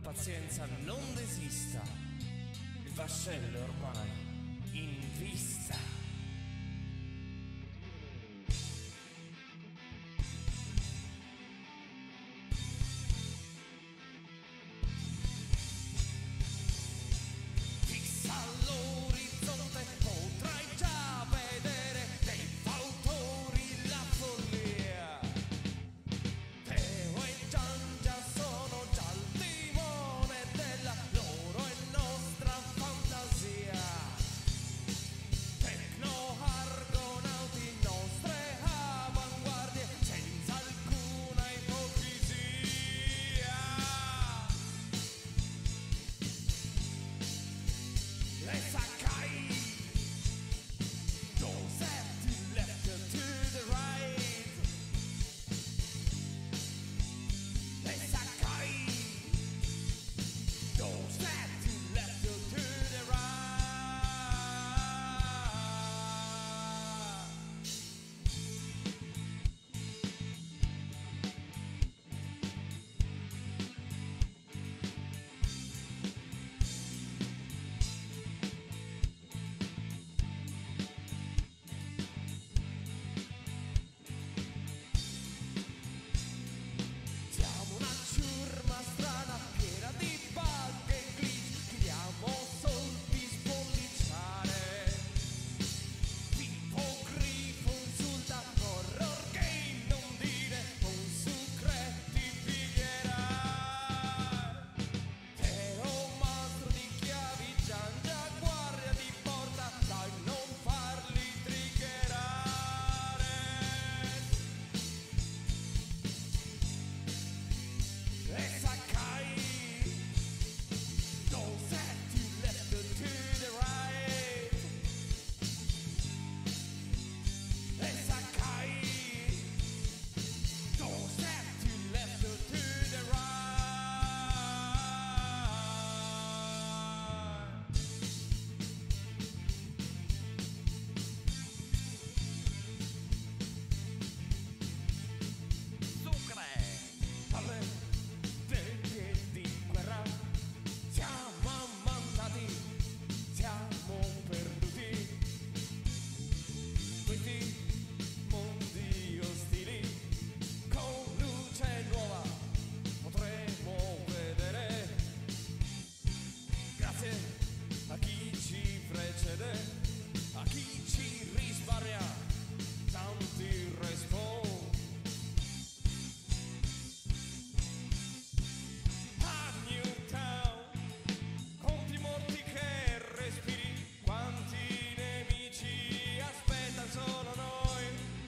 pazienza non desista, il vascello è ormai in vista. A chi ci precede, a chi ci risparmia tanti respo. A Newtown, conti morti che respiri, quanti nemici aspettano solo noi.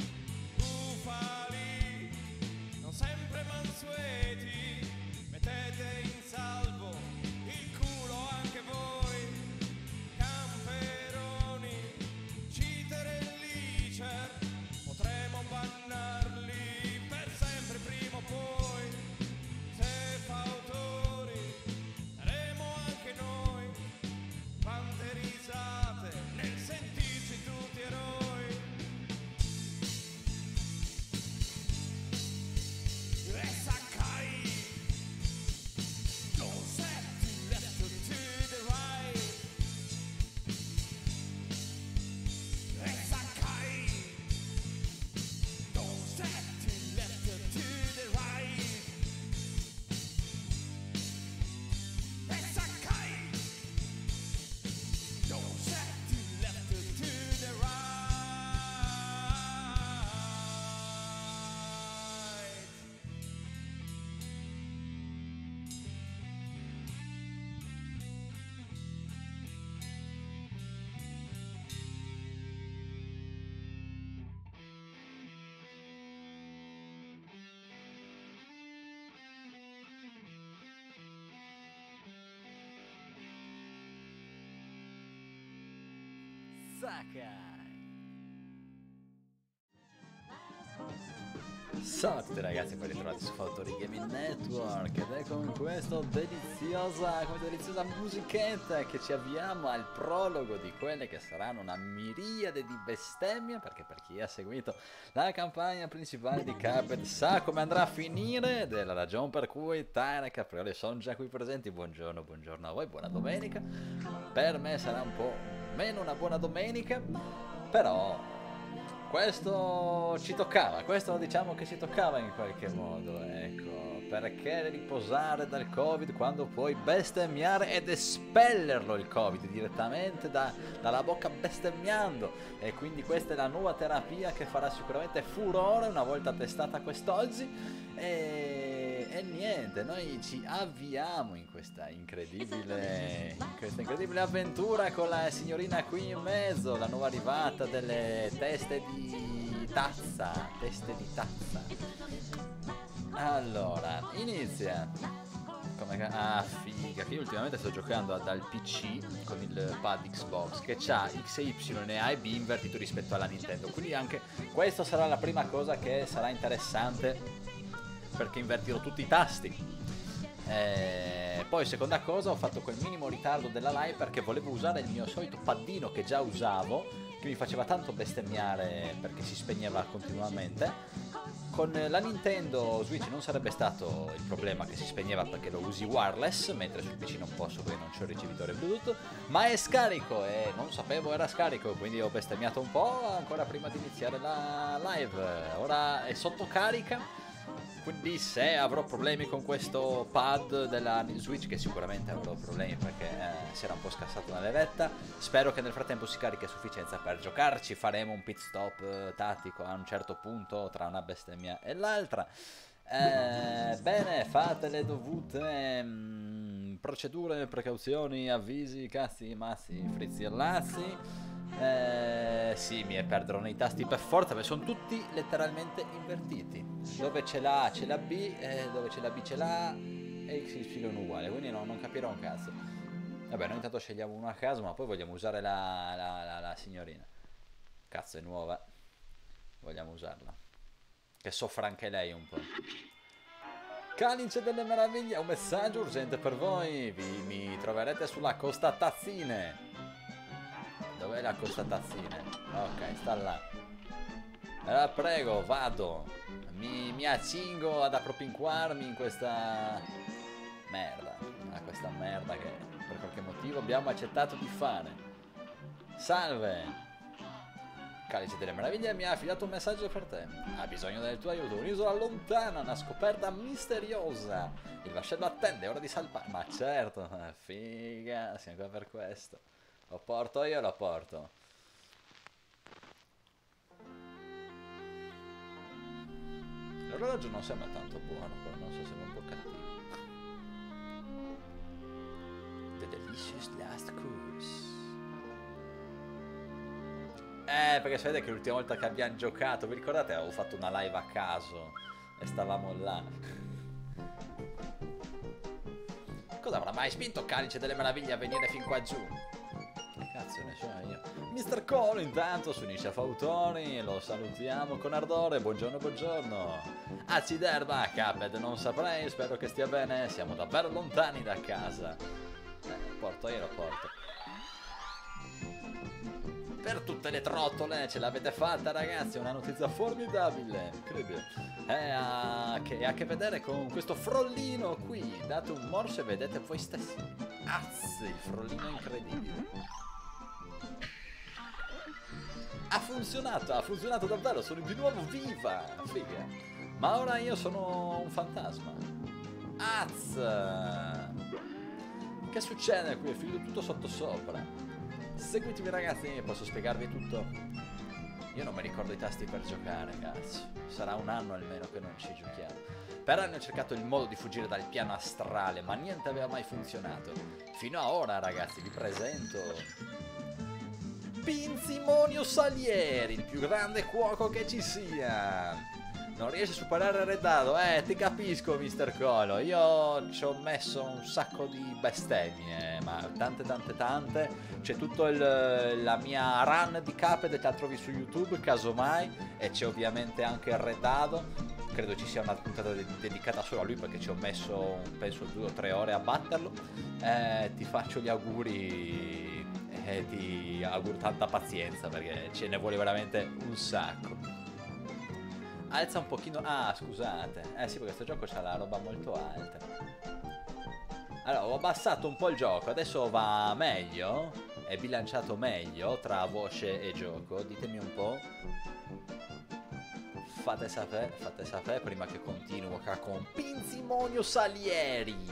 Bufali, non sempre mansueti, mettete in salvo il culo anche voi. Potremo bannarli per sempre prima o poi. Se fautori saremo anche noi. Quante risate nel sentirci tutti eroi. E Sakai, don't step to left or to the right. E Sakai, step to left or to the right. E Sakai, don't step to left or to the right. Sakai. Ciao a tutti ragazzi, ben ritrovati su Fautori Gaming Network ed è con questa deliziosa musichetta che ci avviamo al prologo di quelle che saranno una miriade di bestemmie, perché per chi ha seguito la campagna principale di Cuphead sa come andrà a finire ed è la ragione per cui Tyra e Caprioli sono già qui presenti. Buongiorno a voi, buona domenica. Per me sarà un po' meno una buona domenica, però questo ci toccava, questo diciamo che ci toccava in qualche modo, ecco, perché riposare dal Covid quando puoi bestemmiare ed espellerlo il Covid direttamente dalla bocca bestemmiando, e quindi questa è la nuova terapia che farà sicuramente furore una volta testata quest'oggi. E niente, noi ci avviamo in questa incredibile avventura con la signorina qui in mezzo, la nuova arrivata delle teste di tazza. Allora, inizia. Figa, che io ultimamente sto giocando dal PC con il pad Xbox che ha X e Y e A e B invertito rispetto alla Nintendo, quindi anche questo sarà la prima cosa che sarà interessante, perché invertirò tutti i tasti. Poi seconda cosa, ho fatto quel minimo ritardo della live perché volevo usare il mio solito paddino che già usavo, che mi faceva tanto bestemmiare perché si spegneva continuamente. Con la Nintendo Switch non sarebbe stato il problema che si spegneva perché lo usi wireless, mentre sul PC non posso perché non c'ho il ricevitore Bluetooth, ma è scarico e non sapevo era scarico, quindi ho bestemmiato un po' ancora prima di iniziare la live. Ora è sotto carica, quindi se avrò problemi con questo pad della Switch, che sicuramente avrò problemi perché si era un po' scassato una levetta, spero che nel frattempo si carichi a sufficienza per giocarci. Faremo un pit stop tattico a un certo punto tra una bestemmia e l'altra. Bene, fate le dovute procedure, precauzioni, avvisi, cazzi, mazzi, frizzi e lazzi. Sì, mi perdono i tasti per forza, perché sono tutti letteralmente invertiti. Dove c'è la A c'è la B, dove c'è la B c'è la A, e X y uguale, quindi non capirò un cazzo. Vabbè, noi intanto scegliamo uno a caso, ma poi vogliamo usare la signorina. Cazzo, è nuova, vogliamo usarla, che soffra anche lei un po'. Calice delle meraviglie, un messaggio urgente per voi. Mi troverete sulla Costa Tazzine. Dov'è la Costa Tazzine? Ok, sta là. Allora prego, vado. Mi accingo ad appropinquarmi in questa merda. Questa merda che per qualche motivo abbiamo accettato di fare. Salve. Calice delle meraviglie mi ha affidato un messaggio per te. Ha bisogno del tuo aiuto. Un'isola lontana, una scoperta misteriosa. Il vascello attende, è ora di salpare. Ma certo, figa, siamo qua per questo. Lo porto io, lo porto. L'orologio non sembra tanto buono, però non so se è un po' cattivo. The Delicious Last Course. Perché si vede che l'ultima volta che abbiamo giocato, vi ricordate, avevo fatto una live a caso e stavamo là. Cosa avrà mai spinto Calice delle meraviglie a venire fin qua giù? Che cazzo ne so io. Mr. Cole intanto su Nisha Fautori, lo salutiamo con ardore. Buongiorno. Aciderba, Cuphead non saprei, spero che stia bene, siamo davvero lontani da casa. Porto io, lo porto. Per tutte le trottole, ce l'avete fatta ragazzi, una notizia formidabile, incredibile. Ha a che vedere con questo frollino qui, date un morso e vedete voi stessi. Azzi, il frollino è incredibile. Ha funzionato davvero, sono di nuovo viva, figa. Ma ora io sono un fantasma. Azz. Che succede qui? È finito tutto sottosopra. Seguitemi ragazzi, posso spiegarvi tutto. Io non mi ricordo i tasti per giocare, cazzo. Sarà un anno almeno che non ci giochiamo. Per anni ho cercato il modo di fuggire dal piano astrale, ma niente aveva mai funzionato. Fino a ora ragazzi, vi presento Pinzimonio Salieri, il più grande cuoco che ci sia. Non riesci a superare il redado? Ti capisco, Mr. Colo. Io ci ho messo un sacco di bestemmie, ma tante. C'è tutto la mia run di Cuphead che la trovi su YouTube, casomai. E c'è ovviamente anche il redado. credo ci sia una puntata dedicata solo a lui, perché ci ho messo penso 2 o 3 ore a batterlo. Ti faccio gli auguri e ti auguro tanta pazienza, perché ce ne vuole veramente un sacco. Alza un pochino. Ah, scusate. Sì, perché questo gioco c'ha la roba molto alta. Allora, ho abbassato un po' il gioco, adesso va meglio? È bilanciato meglio tra voce e gioco? Ditemi un po'. Fate sapere prima che continuo qua con Pinzimonio Salieri.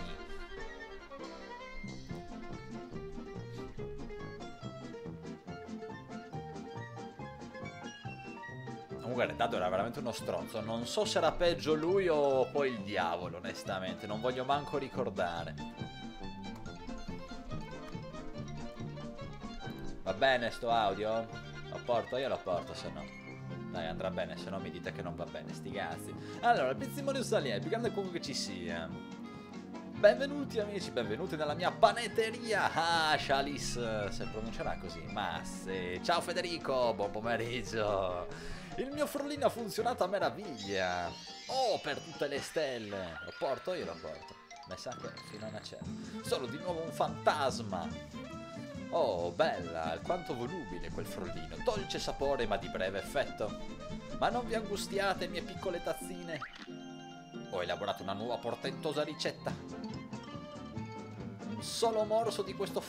Comunque Redato era veramente uno stronzo. Non so se era peggio lui o poi il diavolo, onestamente. Non voglio manco ricordare. Va bene sto audio? Lo porto? Io lo porto, se no. Dai, andrà bene, se no mi dite che non va bene, sti cazzi. Allora, il Pinzimonio Salieri, più grande comunque che ci sia. Benvenuti amici, benvenuti nella mia panetteria. Ah, Chalice, se pronuncerà così. Ma sì. Ciao Federico, buon pomeriggio. Il mio frullino ha funzionato a meraviglia. Oh, per tutte le stelle. Lo porto? Io lo porto. Mi sa che fino a una certa. Sono di nuovo un fantasma. Oh, bella, quanto volubile quel frullino. Dolce sapore ma di breve effetto. Ma non vi angustiate, mie piccole tazzine. Ho elaborato una nuova portentosa ricetta. Un solo morso di questo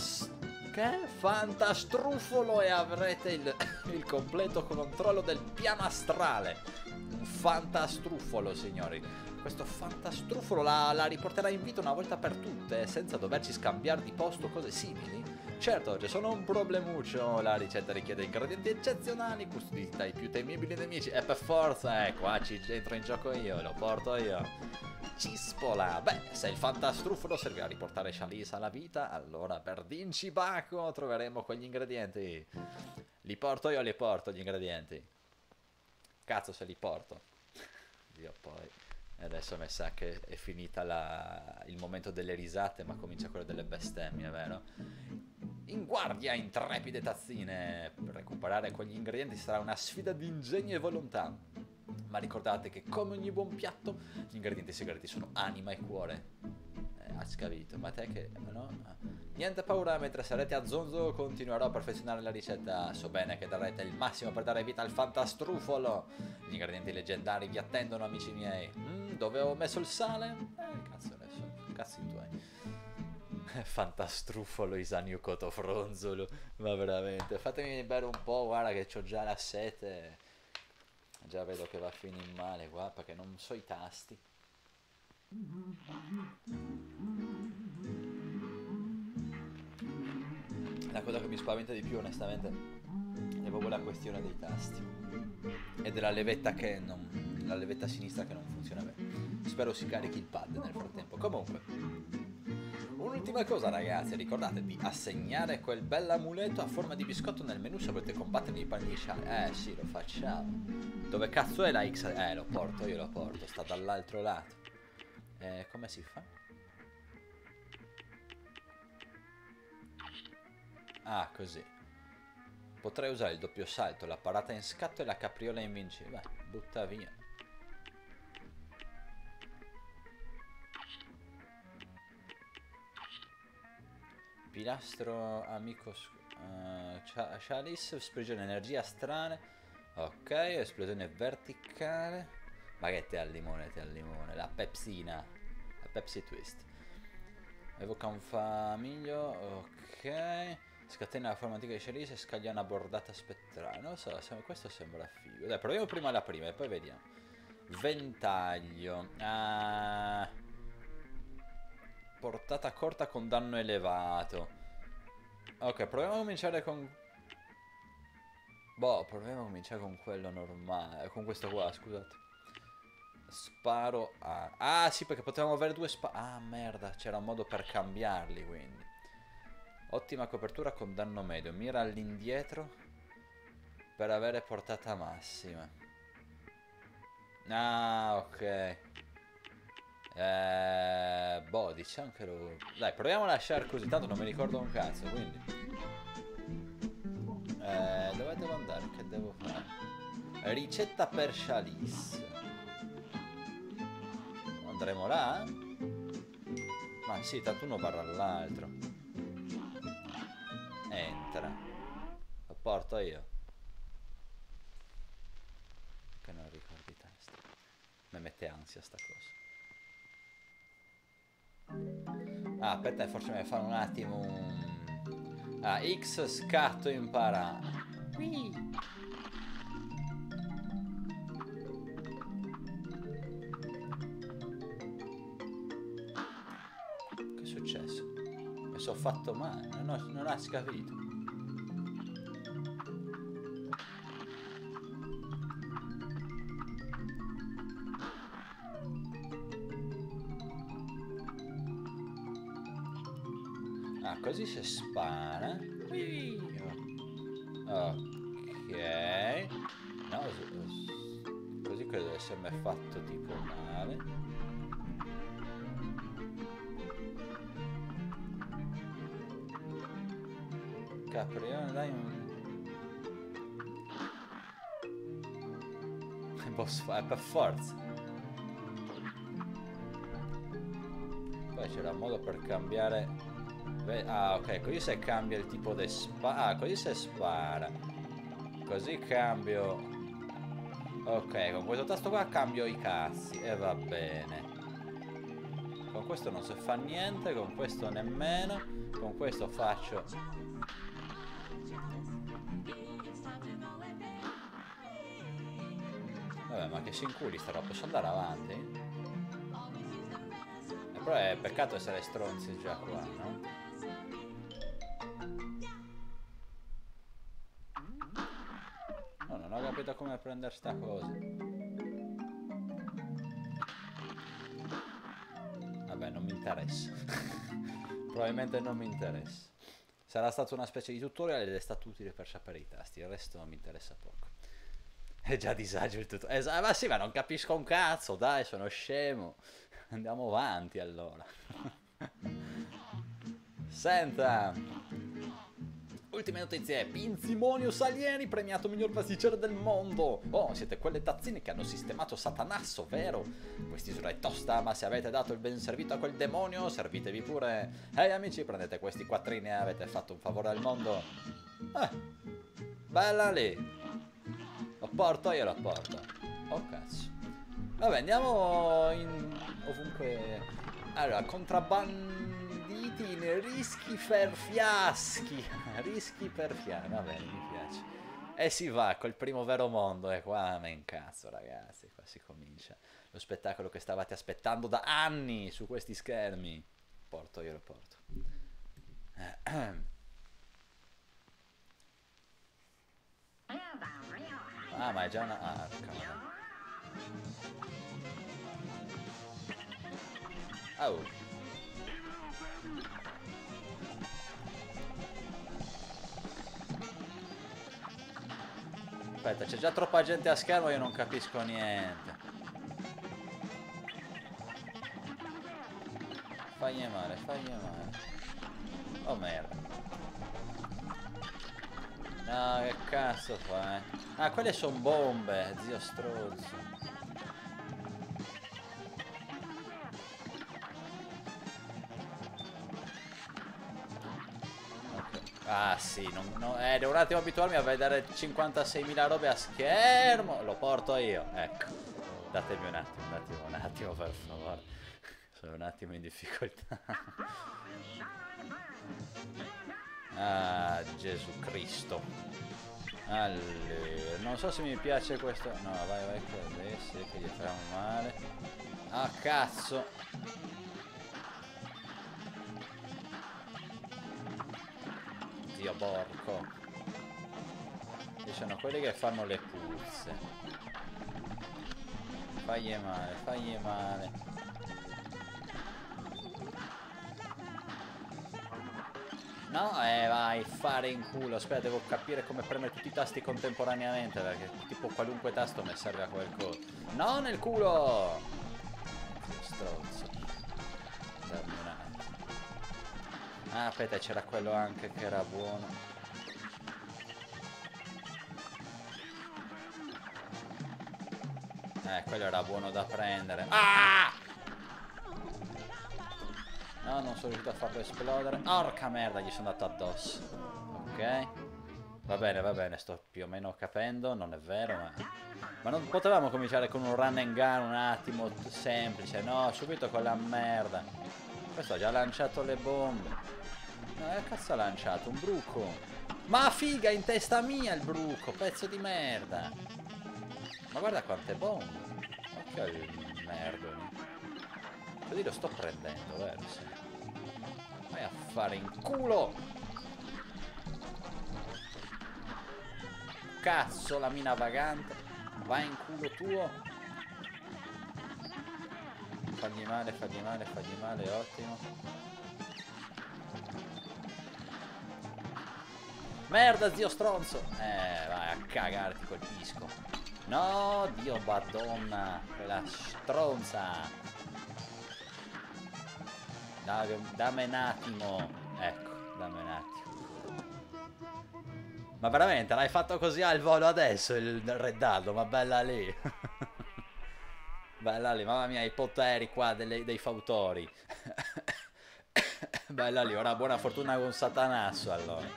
fantastruffolo e avrete il completo controllo del piano astrale. Un fantastruffolo, signori. Questo fantastruffolo la riporterà in vita una volta per tutte, senza doverci scambiare di posto cose simili. Certo, c'è solo un problemuccio, la ricetta richiede ingredienti eccezionali, custoditi dai più temibili nemici, e per forza, qua ci entro in gioco io, lo porto io. Cispola! Beh, se il fantastruffolo serve a riportare Chalice alla vita, allora per Dinci Baco troveremo quegli ingredienti. Li porto io, li porto gli ingredienti. Cazzo se li porto. Dio poi. E adesso mi sa che è finita il momento delle risate, ma comincia quello delle bestemmie, vero? In guardia, intrepide tazzine! Per recuperare quegli ingredienti sarà una sfida di ingegno e volontà. Ma ricordate che, come ogni buon piatto, gli ingredienti segreti sono anima e cuore. Has capito? Ma te che... no? Niente paura, mentre sarete a zonzo continuerò a perfezionare la ricetta. So bene che darete il massimo per dare vita al fantastruffolo. Gli ingredienti leggendari vi attendono, amici miei. Dove ho messo il sale? Cazzo adesso, cazzi tuoi. Fantastruffolo Isaniu Cotofronzolo. Ma veramente, fatemi bere un po', guarda che c'ho già la sete. Già vedo che va a finire male qua, perché non so i tasti. La cosa che mi spaventa di più, onestamente, è proprio la questione dei tasti e della levetta la levetta sinistra che non funziona bene. Spero si carichi il pad nel frattempo. Comunque, un'ultima cosa ragazzi, ricordate di assegnare quel bell'amuleto a forma di biscotto nel menu se volete combattere i panni di Chalice. Sì, lo facciamo. Dove cazzo è la X? Lo porto, io lo porto, sta dall'altro lato. Come si fa? Ah, così. Potrei usare il doppio salto, la parata in scatto e la capriola invincibile. Butta via. Pilastro amico Chalice, sprigione energia strane. Ok, esplosione verticale. Baguette al limone, la pepsina, la Pepsi Twist. Evoca un famiglio, ok. Scatena la forma antica di Chalice e scaglia una bordata spettrale. Non lo so, questo sembra figo. Dai, proviamo prima la prima e poi vediamo. Ventaglio. Portata corta con danno elevato. Ok, proviamo a cominciare con... proviamo a cominciare con quello normale. Con questo qua, scusate. Sparo a... Ah, sì, perché potevamo avere due Ah, merda, c'era un modo per cambiarli, quindi. Ottima copertura con danno medio. Mira all'indietro per avere portata massima. Ah, ok. Diciamo che lo... Dai, proviamo a lasciare così, tanto non mi ricordo un cazzo, quindi... dove devo andare? Che devo fare? Ricetta per Chalice. andremo là? Ma sì, tanto uno barra all'altro. Entra. Lo porto io. Che non ricordi i tasti. Mi mette ansia sta cosa. Ah, aspetta, forse mi fa un attimo un... Ah, X scatto impara. Che è successo? Mi sono fatto male, non ha scapito. Ah, così si spara. Ok. No, così credo di essermi fatto tipo male. Caprione, dai un... boss è per forza. Poi c'era modo per cambiare. Ah, ok, così se cambia il tipo di spara. Ah, così se spara. Così cambio. Ok, con questo tasto qua cambio i cazzi. E va bene. Con questo non si fa niente, con questo nemmeno. Con questo faccio. Vabbè, ma che si inculi sta roba, posso andare avanti? Però è peccato essere stronzi già qua, no? No, non ho capito come prendere sta cosa. Vabbè, non mi interessa. Probabilmente non mi interessa. Sarà stato una specie di tutorial ed è stato utile per sapere i tasti, il resto mi interessa poco. È già disagio il tutorial. Ma sì, ma non capisco un cazzo, dai, sono scemo. Andiamo avanti allora. Senta, ultime notizie. Pinzimonius Alieni premiato miglior pasticcere del mondo. Oh, siete quelle tazzine che hanno sistemato Satanasso, vero? Questi sono è tosta, ma se avete dato il ben servito a quel demonio, servitevi pure. Ehi amici, prendete questi quattrini e avete fatto un favore al mondo. Bella lì. Lo porto, io lo porto. Oh cazzo. Vabbè, andiamo in... ovunque. Allora, contrabbanditi in rischi per fiaschi. Rischi per fiaschi, va bene, mi piace. E si va col primo vero mondo, e qua me incazzo ragazzi, qua si comincia. Lo spettacolo che stavate aspettando da anni su questi schermi. Porto, io lo porto. Ah, ma è già una arca. Oh. Aspetta, c'è già troppa gente a schermo e io non capisco niente. Fagli male, fagli male. Oh merda. No, che cazzo fa, Ah, quelle sono bombe, zio stronzo. Ah sì, devo un attimo abituarmi a vedere 56.000 robe a schermo. Lo porto io, ecco. Datemi un attimo per favore. Sono un attimo in difficoltà. Ah, Gesù Cristo. Allora, non so se mi piace questo. No, vai così, sì, che gli fa male. Ah, cazzo. Dio porco. Ci sono quelli che fanno le puzze. Fagli male, fagli male. No, vai, fare in culo. Aspetta, devo capire come premere tutti i tasti contemporaneamente, perché tipo qualunque tasto mi serve a qualcosa. No, nel culo! Stronzo. Dammi un attimo. Ah, aspetta, c'era quello anche che era buono. Quello era buono da prendere. Ah! No, non sono riuscito a farlo esplodere. Porca merda, gli sono andato addosso. Ok. Va bene, sto più o meno capendo, non è vero, ma non potevamo cominciare con un run and gun un attimo semplice, no, subito con la merda. Questo ha già lanciato le bombe. No, che cazzo ha lanciato? Un bruco. Ma figa, in testa mia il bruco, pezzo di merda. Ma guarda quante bombe. Occhio il merdoni. Così lo sto prendendo, vero? Sì. Vai a fare in culo. Cazzo, la mina vagante. Vai in culo tuo. Fagli male, ottimo. Merda, zio stronzo. Vai a cagare, ti colpisco. No, dio madonna. Quella stronza. Dammi un attimo. Ecco, dammi un attimo. Ma veramente, l'hai fatto così al volo adesso il Reddaldo, ma bella lì. Bella lì, mamma mia, i poteri qua dei fautori. Bella lì, ora buona fortuna con Satanasso allora.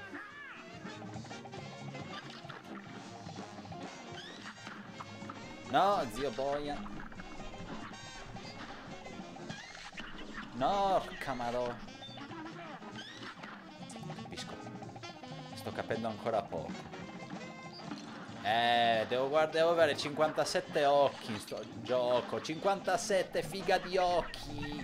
No, zio boia. No, porca madò. Capisco. Sto capendo ancora poco. Devo avere 57 occhi in sto gioco. 57 figa di occhi.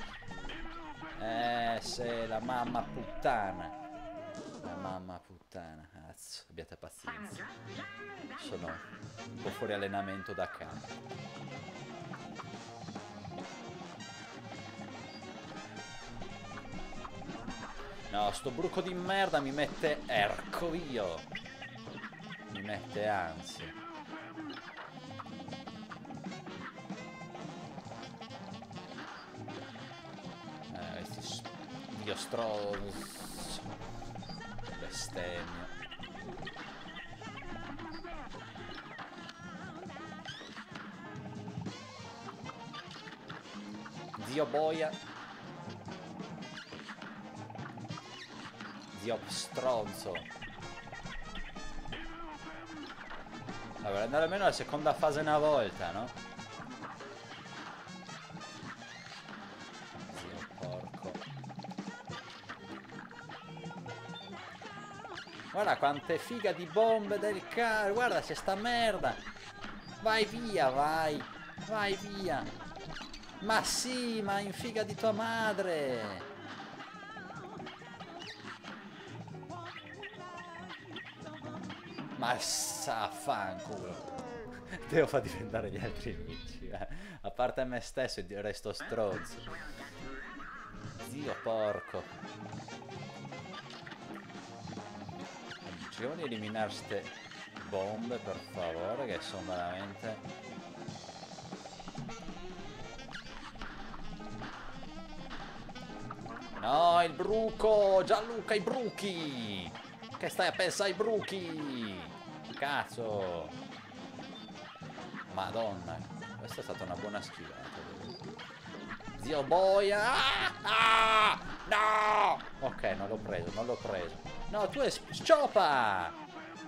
Se la mamma puttana. La mamma puttana. Cazzo, abbiate pazienza. Sono un po' fuori allenamento da campo. No, sto bruco di merda mi mette erco io. Mi mette ansia. Dio stronzo. Bestemmio. Zio boia. Zio stronzo. Vabbè, andare almeno alla seconda fase una volta, no? Zio porco. Guarda quante figa di bombe del carro. Guarda c'è sta merda. Vai via, vai. Vai via. Ma sì, ma in figa di tua madre. Ma fanculo. Devo far diventare gli altri amici. A parte me stesso e resto stronzo. Zio porco. Cerchiamo di eliminare ste bombe per favore, che sono veramente... No, il bruco! Gianluca, i bruchi! Che stai a pensare ai bruchi? Cazzo! Madonna, questa è stata una buona schivata. Zio boia! Ah! No! Ok, non l'ho preso, non l'ho preso. No, tu è sciopa!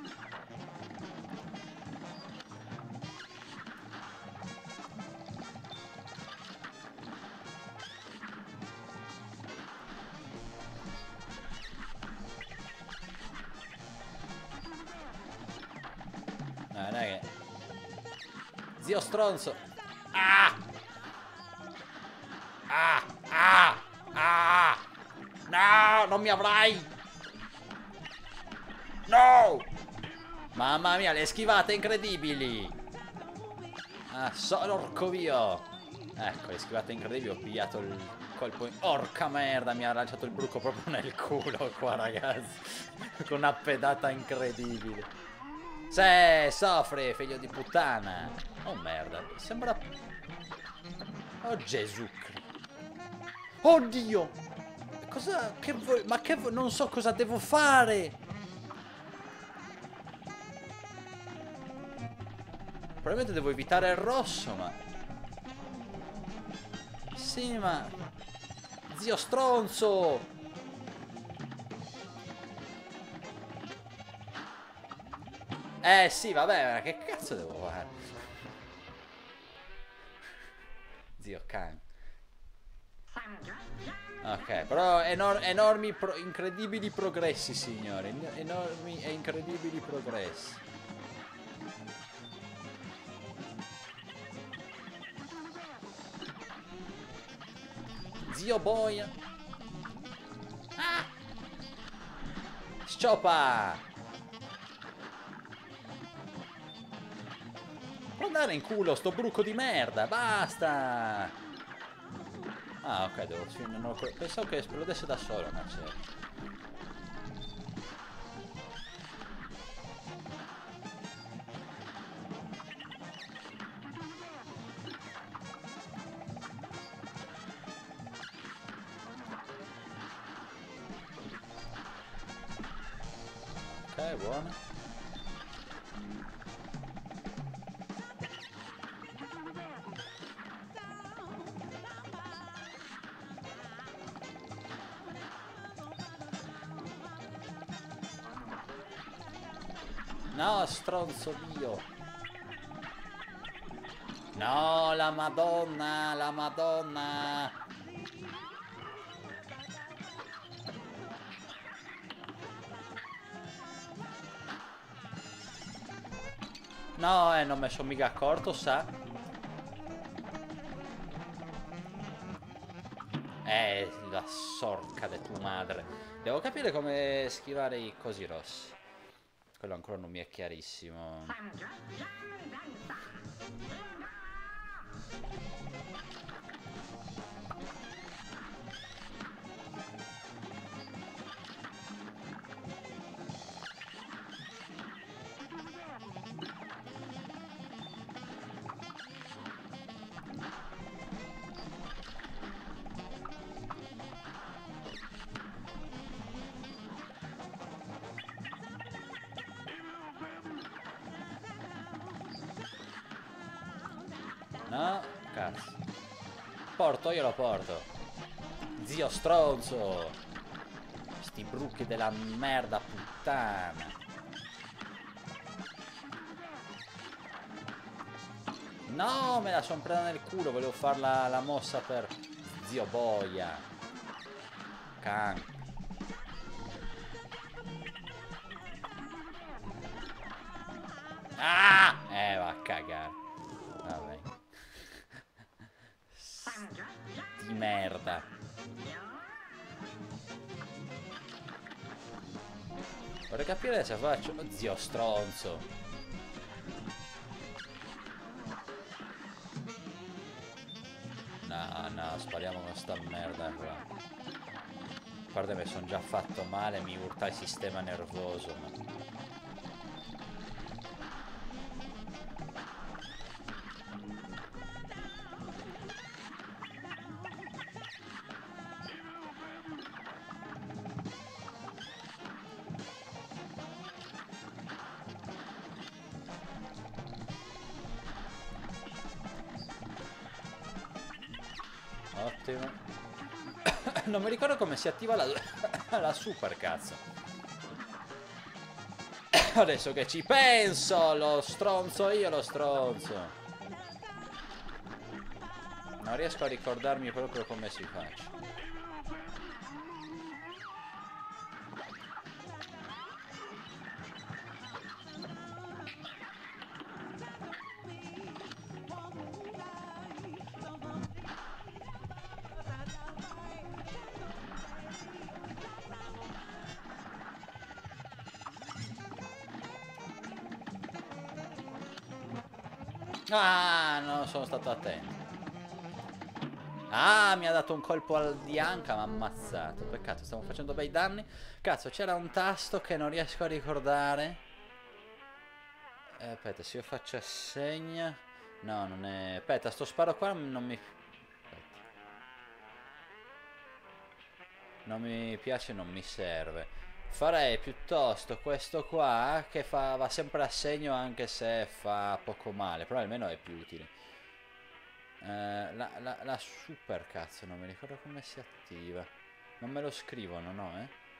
Non è che... Zio stronzo! Ah! Ah! Ah! Ah! No! Non mi avrai! No! Mamma mia, le schivate incredibili! Ah, orco mio! Ecco, le schivate incredibili, ho pigliato il colpo in... Orca merda, mi ha lanciato il bruco proprio nel culo qua, ragazzi! Con una pedata incredibile. Se soffri, figlio di puttana. Oh merda, sembra... Oh Gesù. Oddio. Cosa... Che vuoi... Ma che... Non so cosa devo fare. Probabilmente devo evitare il rosso, ma... Sì, ma... Zio stronzo! Sì, vabbè, ma che cazzo devo fare? Zio can. Ok, però enormi, incredibili progressi, signori. Enormi e incredibili progressi. Zio boia. Ah! Sciopa! Può andare in culo sto bruco di merda, basta! Ah, ok, pensavo che esplodesse da solo, ma c'è. Ok, buono. No, stronzo Dio. No, la Madonna, la Madonna. No, non me sono mica accorto, sa. La sorca di tua madre. Devo capire come schivare i cosi rossi. Quello ancora non mi è chiarissimo. No, cazzo. Io lo porto. Zio stronzo. Sti bruchi della merda puttana. No, me la son presa nel culo. Volevo fare la mossa per zio boia. Can. Ah! Va a cagare. Vabbè. Di merda. Vorrei capire se faccio... Zio stronzo. No, spariamo con sta merda qua. A parte mi sono già fatto male, mi urta il sistema nervoso, ma... Ottimo. Non mi ricordo come si attiva la super, cazzo. Adesso che ci penso, lo stronzo io, lo stronzo. Non riesco a ricordarmi proprio come si faccia. Ah, non sono stato attento. Ah, mi ha dato un colpo di anca, mi ha ammazzato. Peccato, stiamo facendo bei danni. Cazzo, c'era un tasto che non riesco a ricordare. Aspetta, se io faccio assegna... No, non è... Aspetta, sto sparo qua non mi... Aspetta. Non mi piace, non mi serve. Farei piuttosto questo qua che va sempre a segno anche se fa poco male, però almeno è più utile. La super, cazzo, non mi ricordo come si attiva. Non me lo scrivono, no,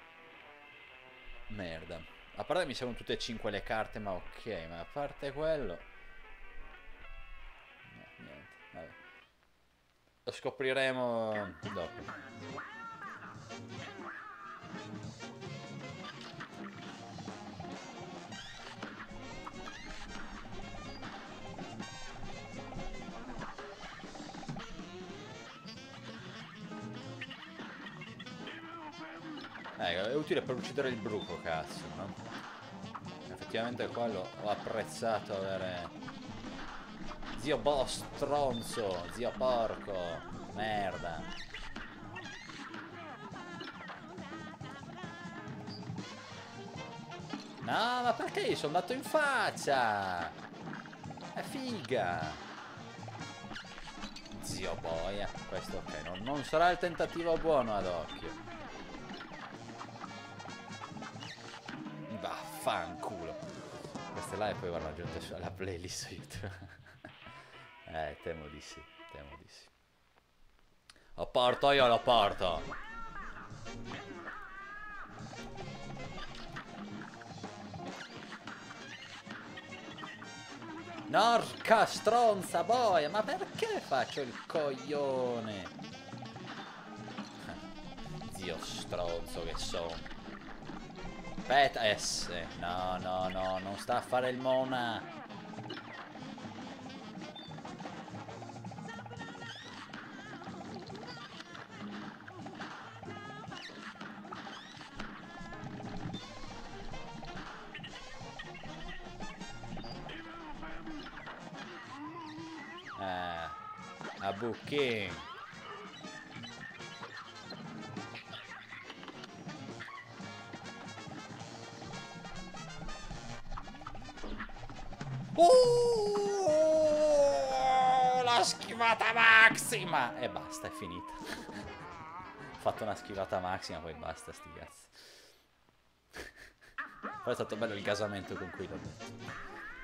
Merda. A parte mi servono tutte e 5 le carte, ma ok, ma a parte quello... No, niente, vabbè. Lo scopriremo dopo. È utile per uccidere il bruco, cazzo, no? Effettivamente quello ho apprezzato avere... Zio boss, stronzo, zio porco, merda. No, ma perché gli sono andato in faccia? È figa. Zio boia, questo ok, non sarà il tentativo buono ad occhio. Vaffanculo. Queste là e poi vanno aggiunte sulla playlist YouTube. Temo di sì, temo di sì. Lo porto, io lo porto. Norca stronza boia, ma perché faccio il coglione? Zio stronzo che sono. Aspetta, S. No, non sta a fare il mona. A bucchino. La schivata massima! E basta, è finita. Ho fatto una schivata massima, poi basta, sti cazzi. Poi è stato bello il gasamento con cui l'ho detto.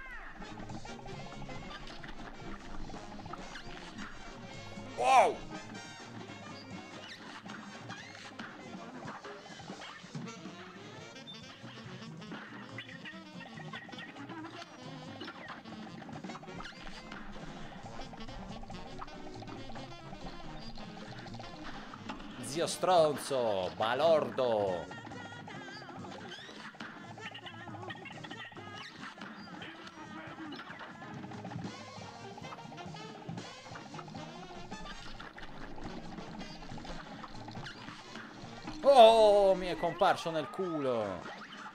Wow! Zio stronzo, balordo. Oh, mi è comparso nel culo.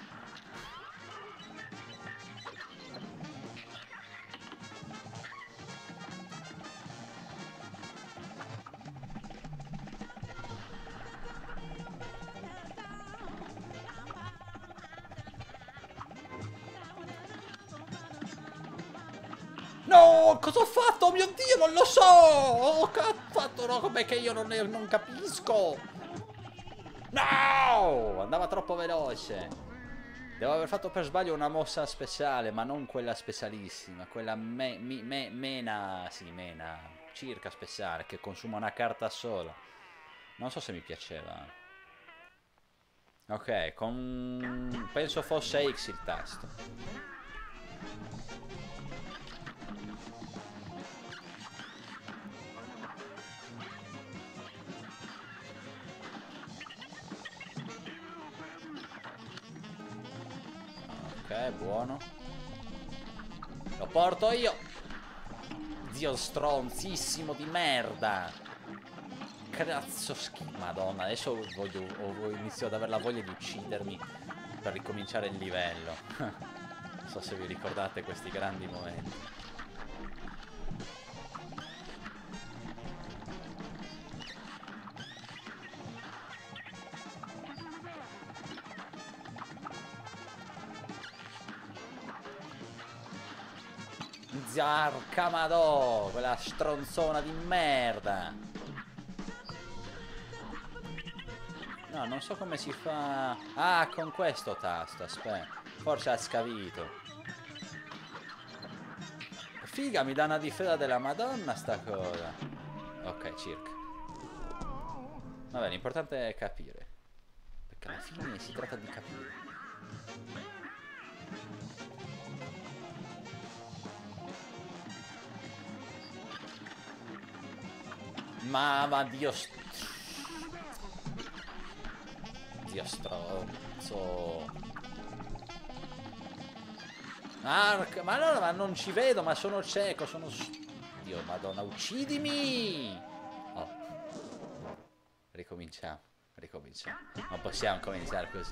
No, cosa ho fatto? Oh mio Dio, non lo so! Ho fatto una roba che io non capisco! No! Andava troppo veloce. Devo aver fatto per sbaglio una mossa speciale, ma non quella specialissima. Quella mena... Sì, mena... circa speciale, che consuma una carta sola. Non so se mi piaceva. Ok, penso fosse X il tasto. Ok, buono. Lo porto io. Zio stronzissimo di merda. Cazzo schifo. Madonna, adesso inizio ad avere la voglia di uccidermi per ricominciare il livello. Non so se vi ricordate questi grandi momenti. Zarca madò, quella stronzona di merda. No, non so come si fa. Ah, con questo tasto, aspetta. Forse ha scavito. figa, mi dà una difesa della Madonna sta cosa. Ok, circa. Vabbè, l'importante è capire. Perché alla fine si tratta di capire. Ma Dio... Dio stronzo. Ma allora, ma non ci vedo, ma sono cieco, sono... Dio, Madonna, uccidimi! Oh. Ricominciamo. Non possiamo cominciare così.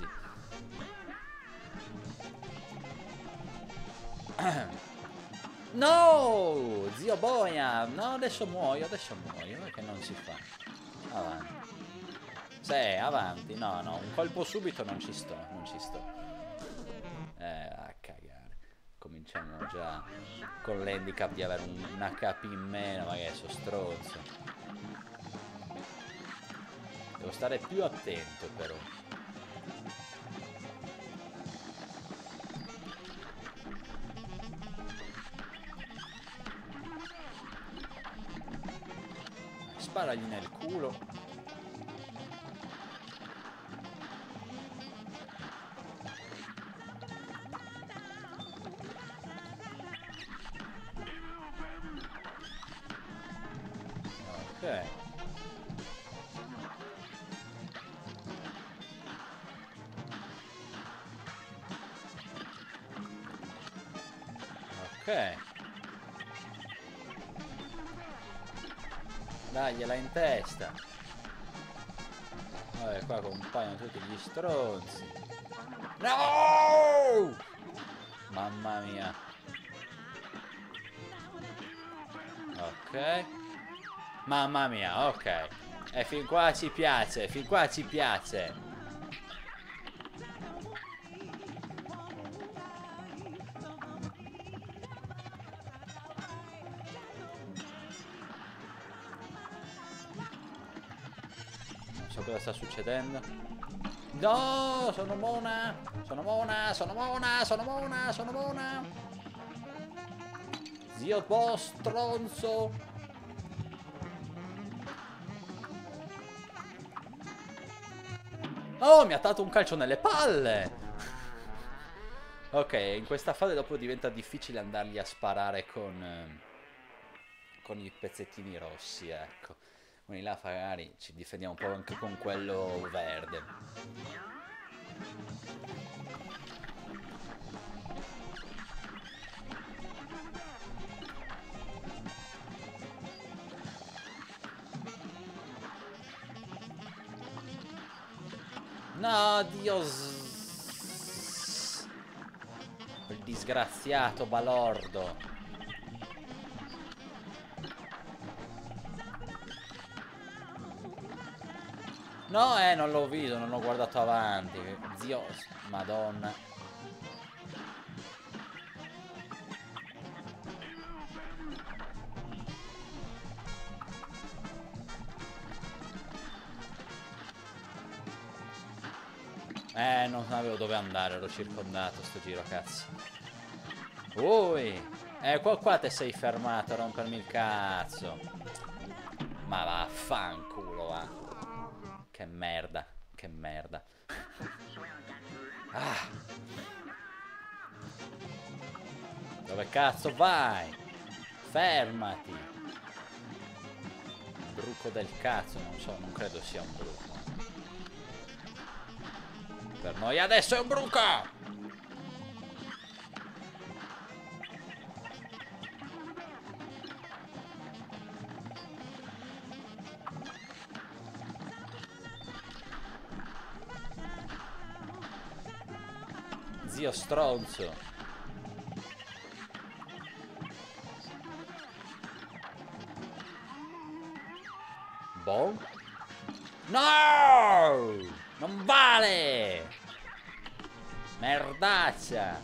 No! Zio Boia! No, adesso muoio, perché non si fa. Avanti. Sì, avanti. No, un colpo subito non ci sto. A cagare. Cominciamo già con l'handicap di avere un HP in meno, ma che sono stronzo. Devo stare più attento però. Sparagli nel culo. Ok. Dagliela in testa. Vabbè, qua compaiono tutti gli stronzi. No! Mamma mia. Ok. Mamma mia, ok. E fin qua ci piace. Non so cosa sta succedendo. No, sono mona. Zio stronzo. Oh, mi ha dato un calcio nelle palle. Ok, in questa fase dopo diventa difficile andargli a sparare con i pezzettini rossi, ecco. Quindi là magari ci difendiamo un po' anche con quello verde. No, Dio. Quel disgraziato balordo. No, non l'ho visto, non ho guardato avanti. Zio, Madonna. Non sapevo dove andare, ero circondato sto giro, cazzo. Ui! Qua te sei fermato a rompermi il cazzo. Ma vaffanculo, va. Che merda. Ah. Dove cazzo vai? Fermati. Bruco del cazzo, non credo sia un bruco. Per noi adesso è un bruco! Zio stronzo. Boh. No! Non vale! Merdaccia!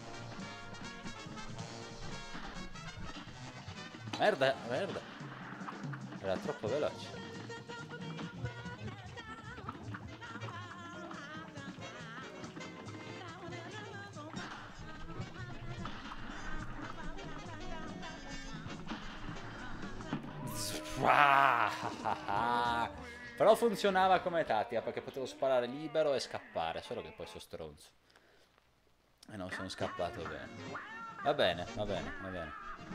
Merda. Era troppo veloce. Però funzionava come tattica, perché potevo sparare libero e scappare, solo che poi sono stronzo. E non sono scappato bene. Va bene, va bene, va bene.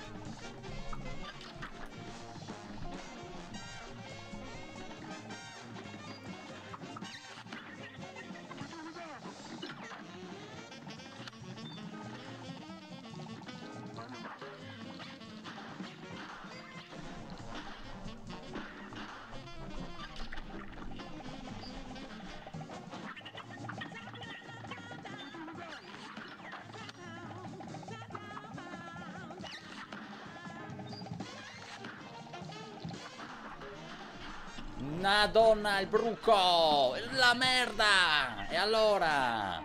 Madonna, il bruco! La merda! E allora?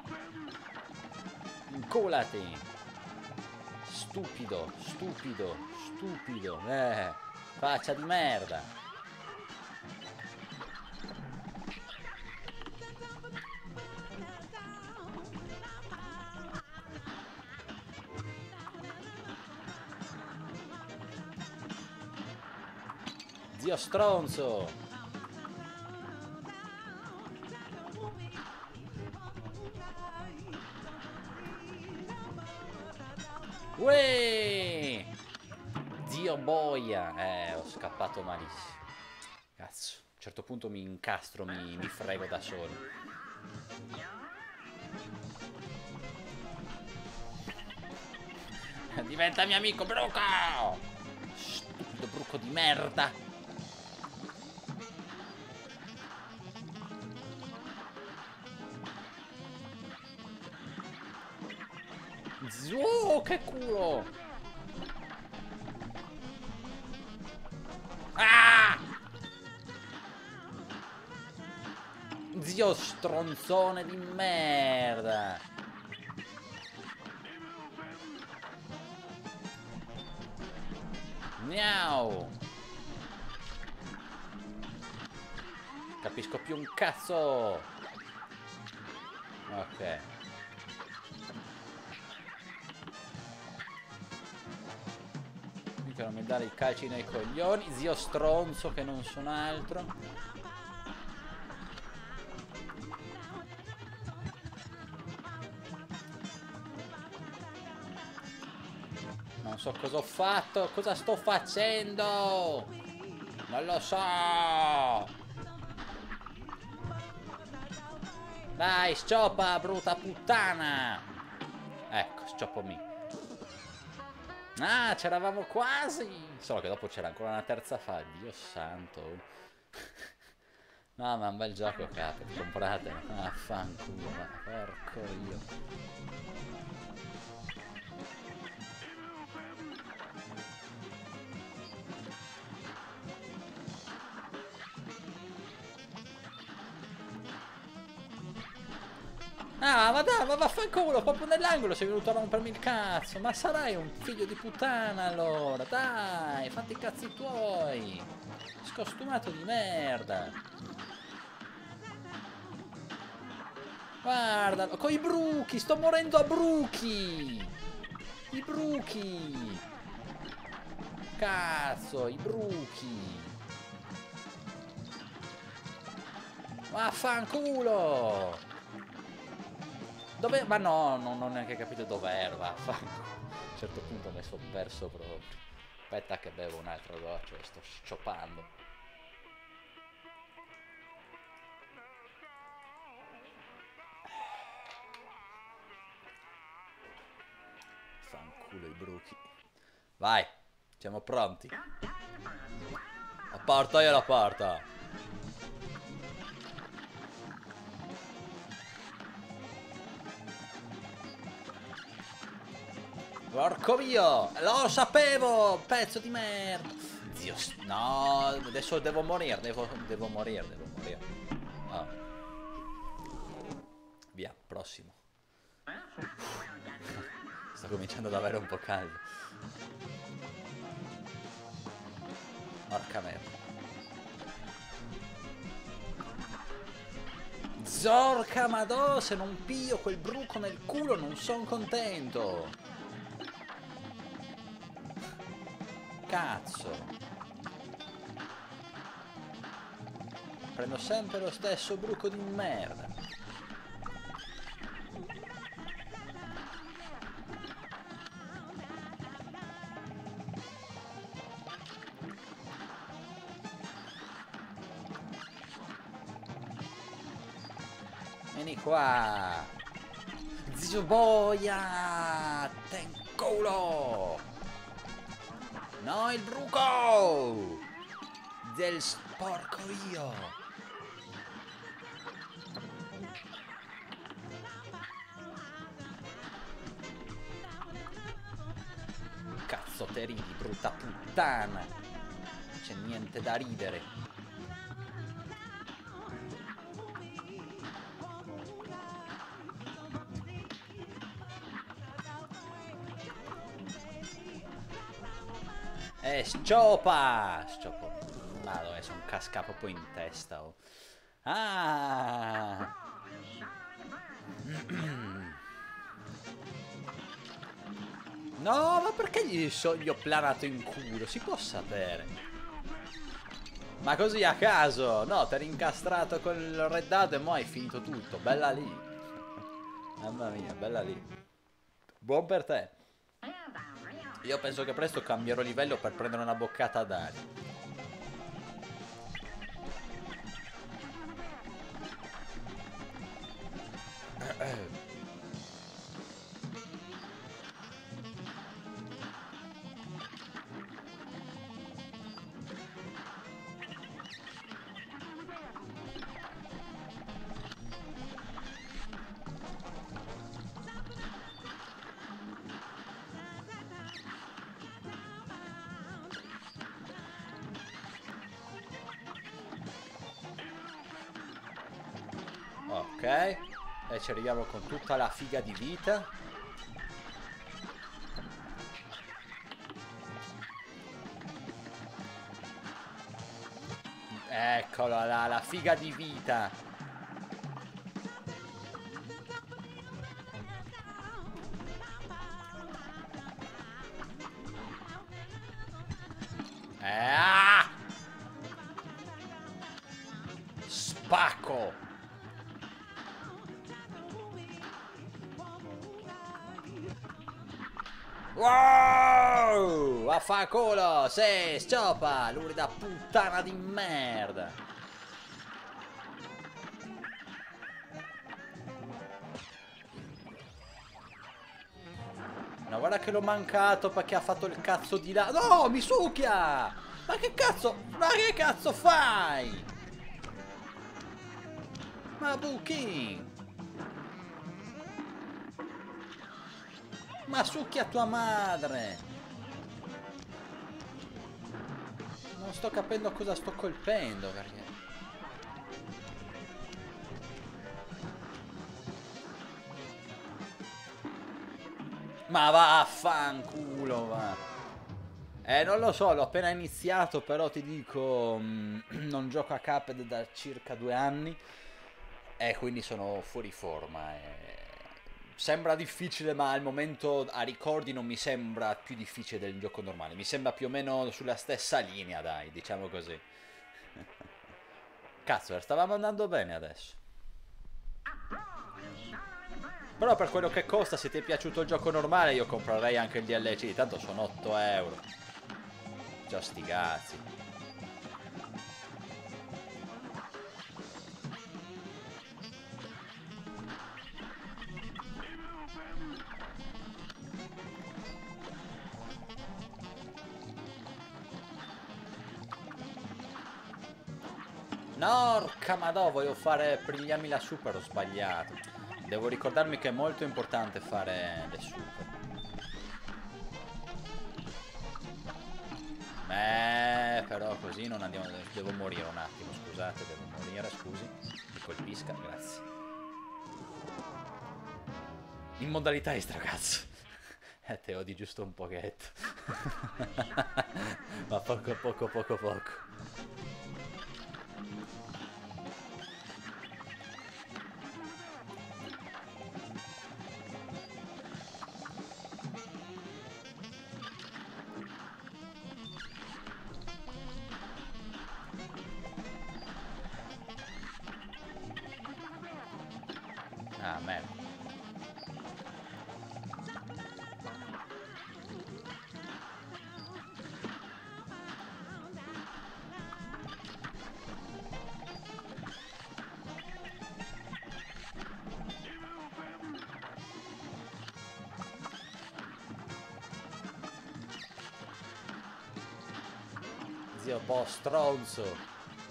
Inculati! Stupido, stupido, stupido! Faccia di merda! Zio stronzo! Uè! Dio boia! Ho scappato malissimo. Cazzo, a un certo punto mi incastro, mi frego da solo. Diventa mio amico, bruco! Stupido bruco di merda! Oh, che culo! Ah! Zio stronzone di merda! Miau! Capisco più un cazzo! Ok. Che non mi dare i calci nei coglioni. Zio stronzo che non sono altro. Non so cosa ho fatto. Cosa sto facendo? Non lo so. Dai, scioppa, brutta puttana. Ecco, scioppomi. Ah, c'eravamo quasi. Solo che dopo c'era ancora una terza fase. Dio santo. No, ma è un bel gioco, capo. Compratelo. Ah, fanculo. Ma porco io. Ah, ma dai, ma vaffanculo, proprio nell'angolo sei venuto a rompermi il cazzo. Ma sarai un figlio di puttana allora, dai, fatti i cazzi tuoi. Scostumato di merda. Guarda, con i bruchi, sto morendo a bruchi. I bruchi. Cazzo, i bruchi. Vaffanculo. Dove? Ma no, non ho neanche capito dove ero, vaffanculo. A un certo punto mi sono perso proprio. Aspetta che bevo un altro goccio, sto scioppando. Fanculo i bruchi. Vai, siamo pronti. La porta io la porta. Porco mio! Lo sapevo! Pezzo di merda! Zio... No, adesso devo morire, devo morire. Oh. Via, prossimo. Sto cominciando ad avere un po' caldo. Porca merda. Zorca madò, se non piglio quel bruco nel culo non son contento. Cazzo. Prendo sempre lo stesso bruco di merda. Vieni qua. Zio boia. Tenculo. No, il bruco. Del sporco io. Cazzo te ridi, brutta puttana. Non c'è niente da ridere. Sciopa! Sciopo. Madonna, sono cascato proprio in testa. Oh. Ah! No, ma perché gli ho planato in culo? Si può sapere. Ma così a caso? No, ti eri incastrato con il red dado e mo' hai finito tutto. Bella lì. Mamma mia, bella lì. Buon per te. Io penso che presto cambierò livello per prendere una boccata d'aria. Ok, e ci arriviamo con tutta la figa di vita. Eccola là, la figa di vita. Spacco. Wow! Vaffanculo! Sì, stoppa! Lurida puttana di merda! No, guarda che l'ho mancato perché ha fatto il cazzo di là. No, mi succhia! Ma che cazzo? Ma che cazzo fai? Ma Buchin! Ma succhia tua madre! Non sto capendo cosa sto colpendo perché... Ma vaffanculo, va! Non lo so, l'ho appena iniziato, però ti dico... non gioco a Cuphead da circa 2 anni e quindi sono fuori forma sembra difficile, ma al momento a ricordi non mi sembra più difficile del gioco normale. Mi sembra più o meno sulla stessa linea, dai, diciamo così. Cazzo, stavamo andando bene adesso. Però per quello che costa, se ti è piaciuto il gioco normale, io comprerei anche il DLC. Tanto sono 8 euro. Già sti cazzi. Porca madò, voglio fare Prigliami la super, ho sbagliato. Devo ricordarmi che è molto importante fare le super. Però così non andiamo... Devo morire un attimo, scusate, devo morire, scusi. Mi colpisca, grazie. In modalità extra, cazzo. Te odi giusto un pochetto. Ma poco. zio boh stronzo.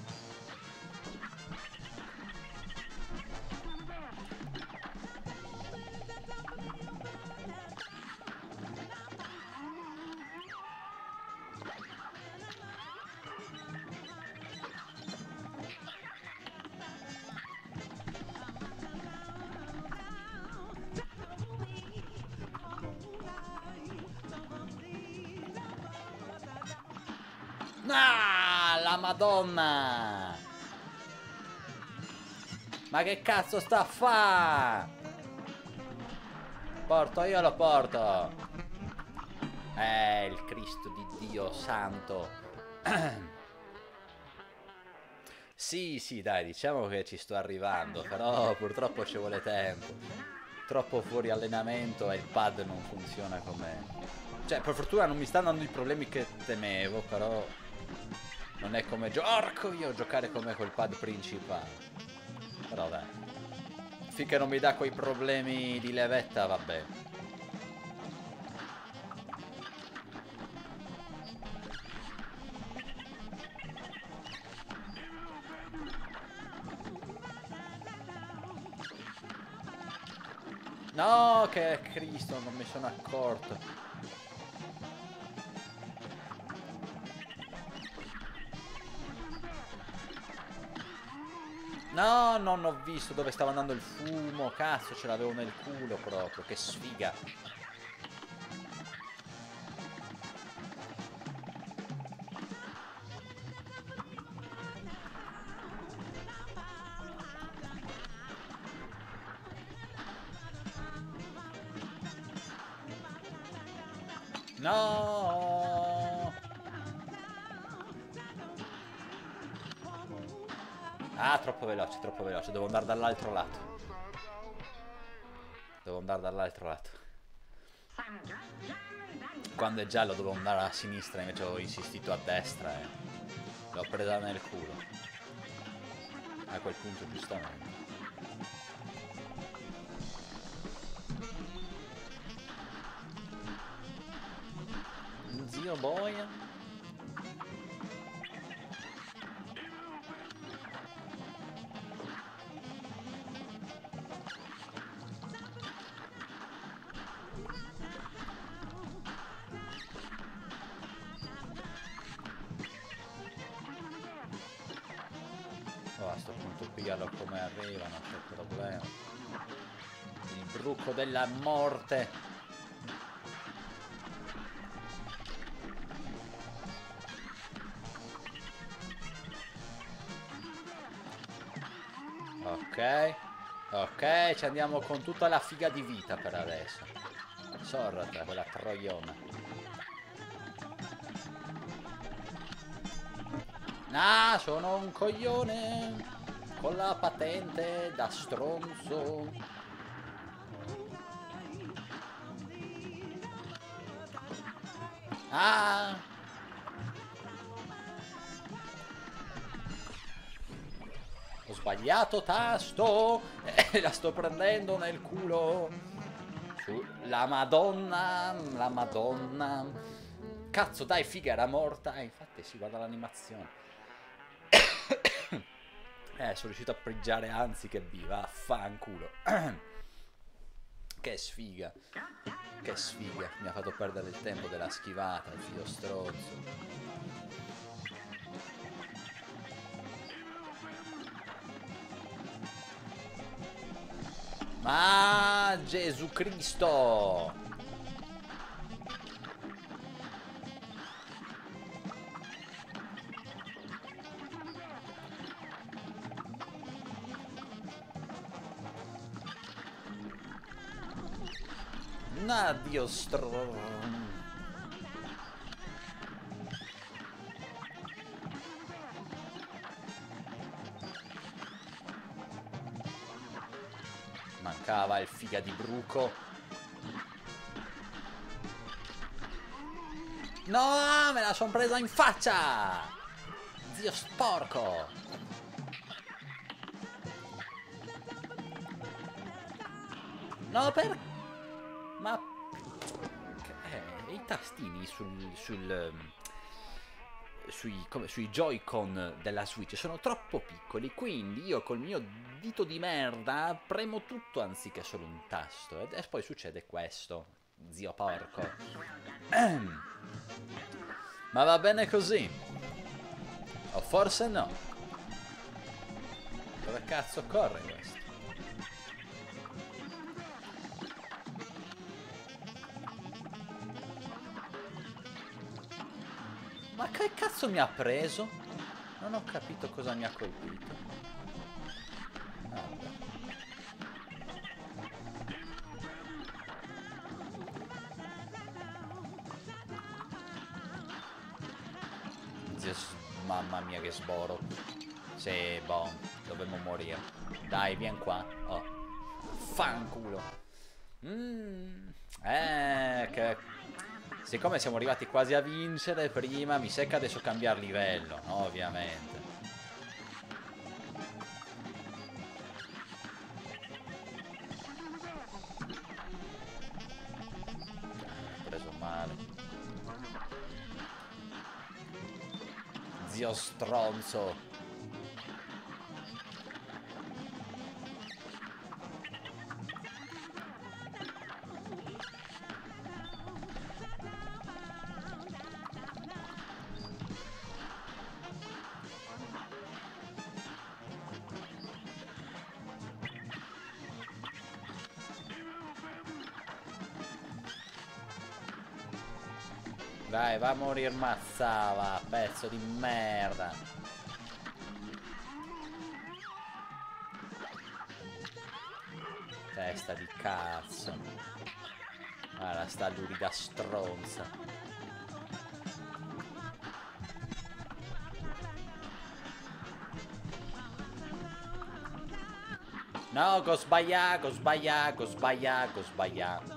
Ah, la Madonna! Ma che cazzo sta a fa? Porto, io lo porto. Il Cristo di Dio santo. Sì, sì, dai, diciamo che ci sto arrivando, però purtroppo ci vuole tempo. Troppo fuori allenamento e il pad non funziona come... Cioè, per fortuna non mi stanno dando i problemi che temevo, però... Non è come giocare come col pad principale. Però dai. Finché non mi dà quei problemi di levetta, vabbè. No, che Cristo, non mi sono accorto. No, non ho visto dove stava andando il fumo. Cazzo, ce l'avevo nel culo proprio. Che sfiga. No. Ah, troppo veloce, troppo veloce. Devo andare dall'altro lato. Devo andare dall'altro lato. Quando è giallo dovevo andare a sinistra, invece ho insistito a destra e l'ho presa nel culo. A quel punto giustamente. Zio boia. A sto punto pigliarlo come arriva, non c'è problema. Il bruco della morte. Ok. Ok, ci andiamo con tutta la figa di vita per adesso. Sorrata, quella troiona. Ah, sono un coglione con la patente da stronzo. Ah! Ho sbagliato tasto e la sto prendendo nel culo. La Madonna, la Madonna. Cazzo, dai, figa, era morta. Infatti si guarda l'animazione. Sono riuscito a prigiare anzi che viva, affanculo. Che sfiga. Che sfiga. Mi ha fatto perdere il tempo della schivata, il figlio stronzo. Ma Gesù Cristo! Addio mancava il figa di bruco. No, me la son presa in faccia! Zio sporco! No, per... Ma... i tastini sui Joy-Con della Switch sono troppo piccoli, quindi io col mio dito di merda premo tutto anziché solo un tasto e poi succede questo, zio porco. Ma va bene così, o forse no. Dove cazzo corre questo? Ma che cazzo mi ha preso? Non ho capito cosa mi ha colpito. Ah, vabbè. Mamma mia che sboro. Sì, boh, dovremmo morire. Dai, vien qua. Oh, fanculo. Che... Siccome siamo arrivati quasi a vincere prima, mi secca adesso cambiare livello, no? Ovviamente. Ho preso male. Zio stronzo. Dai, va a morir mazzava, pezzo di merda. Testa di cazzo. Guarda, sta lurida stronza. No, go sbagliato, sbagliato, sbagliato, sbagliato.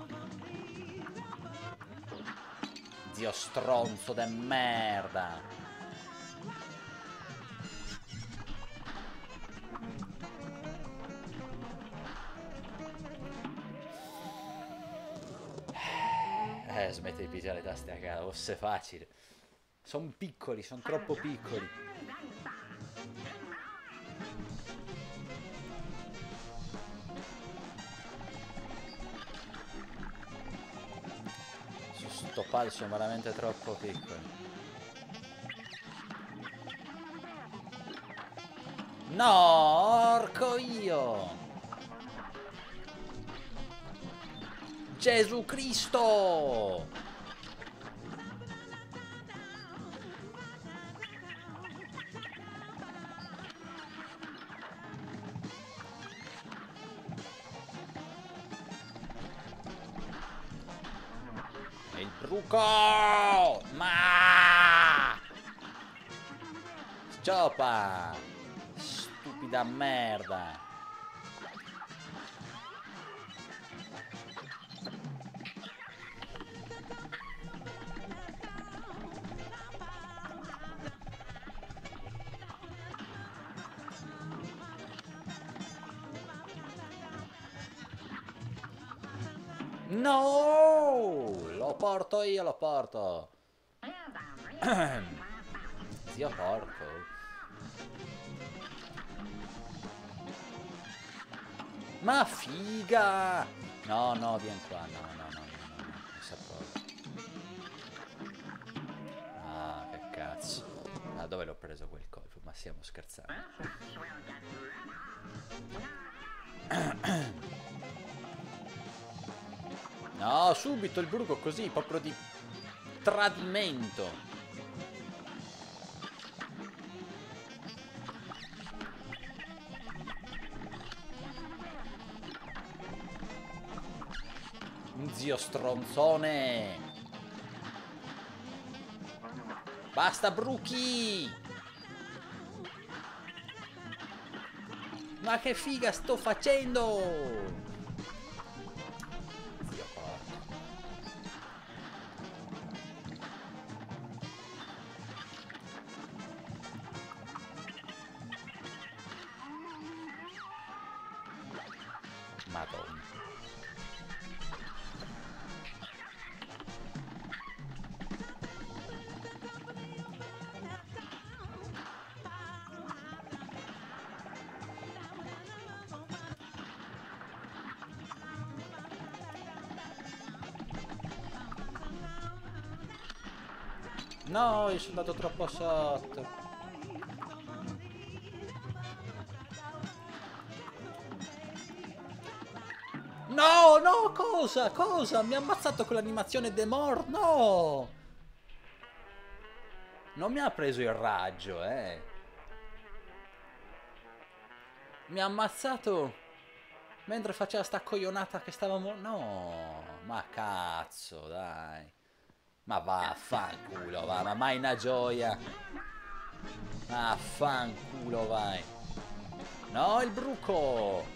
Zio stronzo de merda. Smetti di pigiare le taste a caso, fosse facile. Sono piccoli, sono troppo piccoli. Sto pal sono veramente troppo piccoli. No, orco io! Gesù Cristo! Il bruco! Ma! Sciopa! Stupida merda! No! Lo porto io, lo porto. Zio porco. Ma figa! No, no, vieni qua. No, no, no, no, no, no. Non sapevo. Ah, che cazzo. Da dove l'ho preso quel colpo? Ma stiamo scherzando. No, subito il bruco così, proprio di tradimento. Un zio stronzone. Basta bruchi. Ma che figa sto facendo? Madonna. No, io sono andato troppo sotto. No, no, cosa? Cosa? Mi ha ammazzato con l'animazione The More? No! Non mi ha preso il raggio, eh. Mi ha ammazzato mentre faceva sta coglionata che stavamo... No, ma cazzo, dai. Ma vaffanculo, va, ma mai una gioia. Vaffanculo, vai. No, il bruco.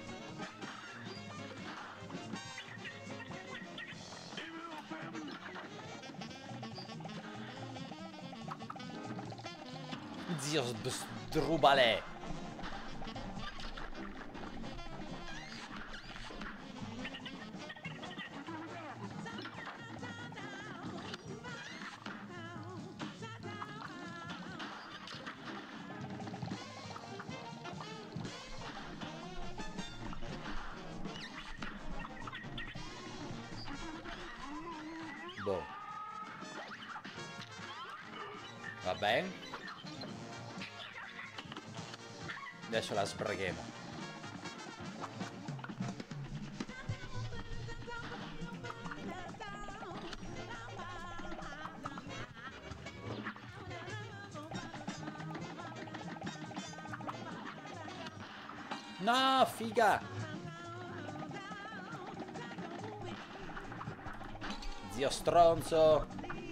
Zio Sdrubalè. Boh. Va bene. Adesso la sbraghiamo. No, figa. Zio stronzo.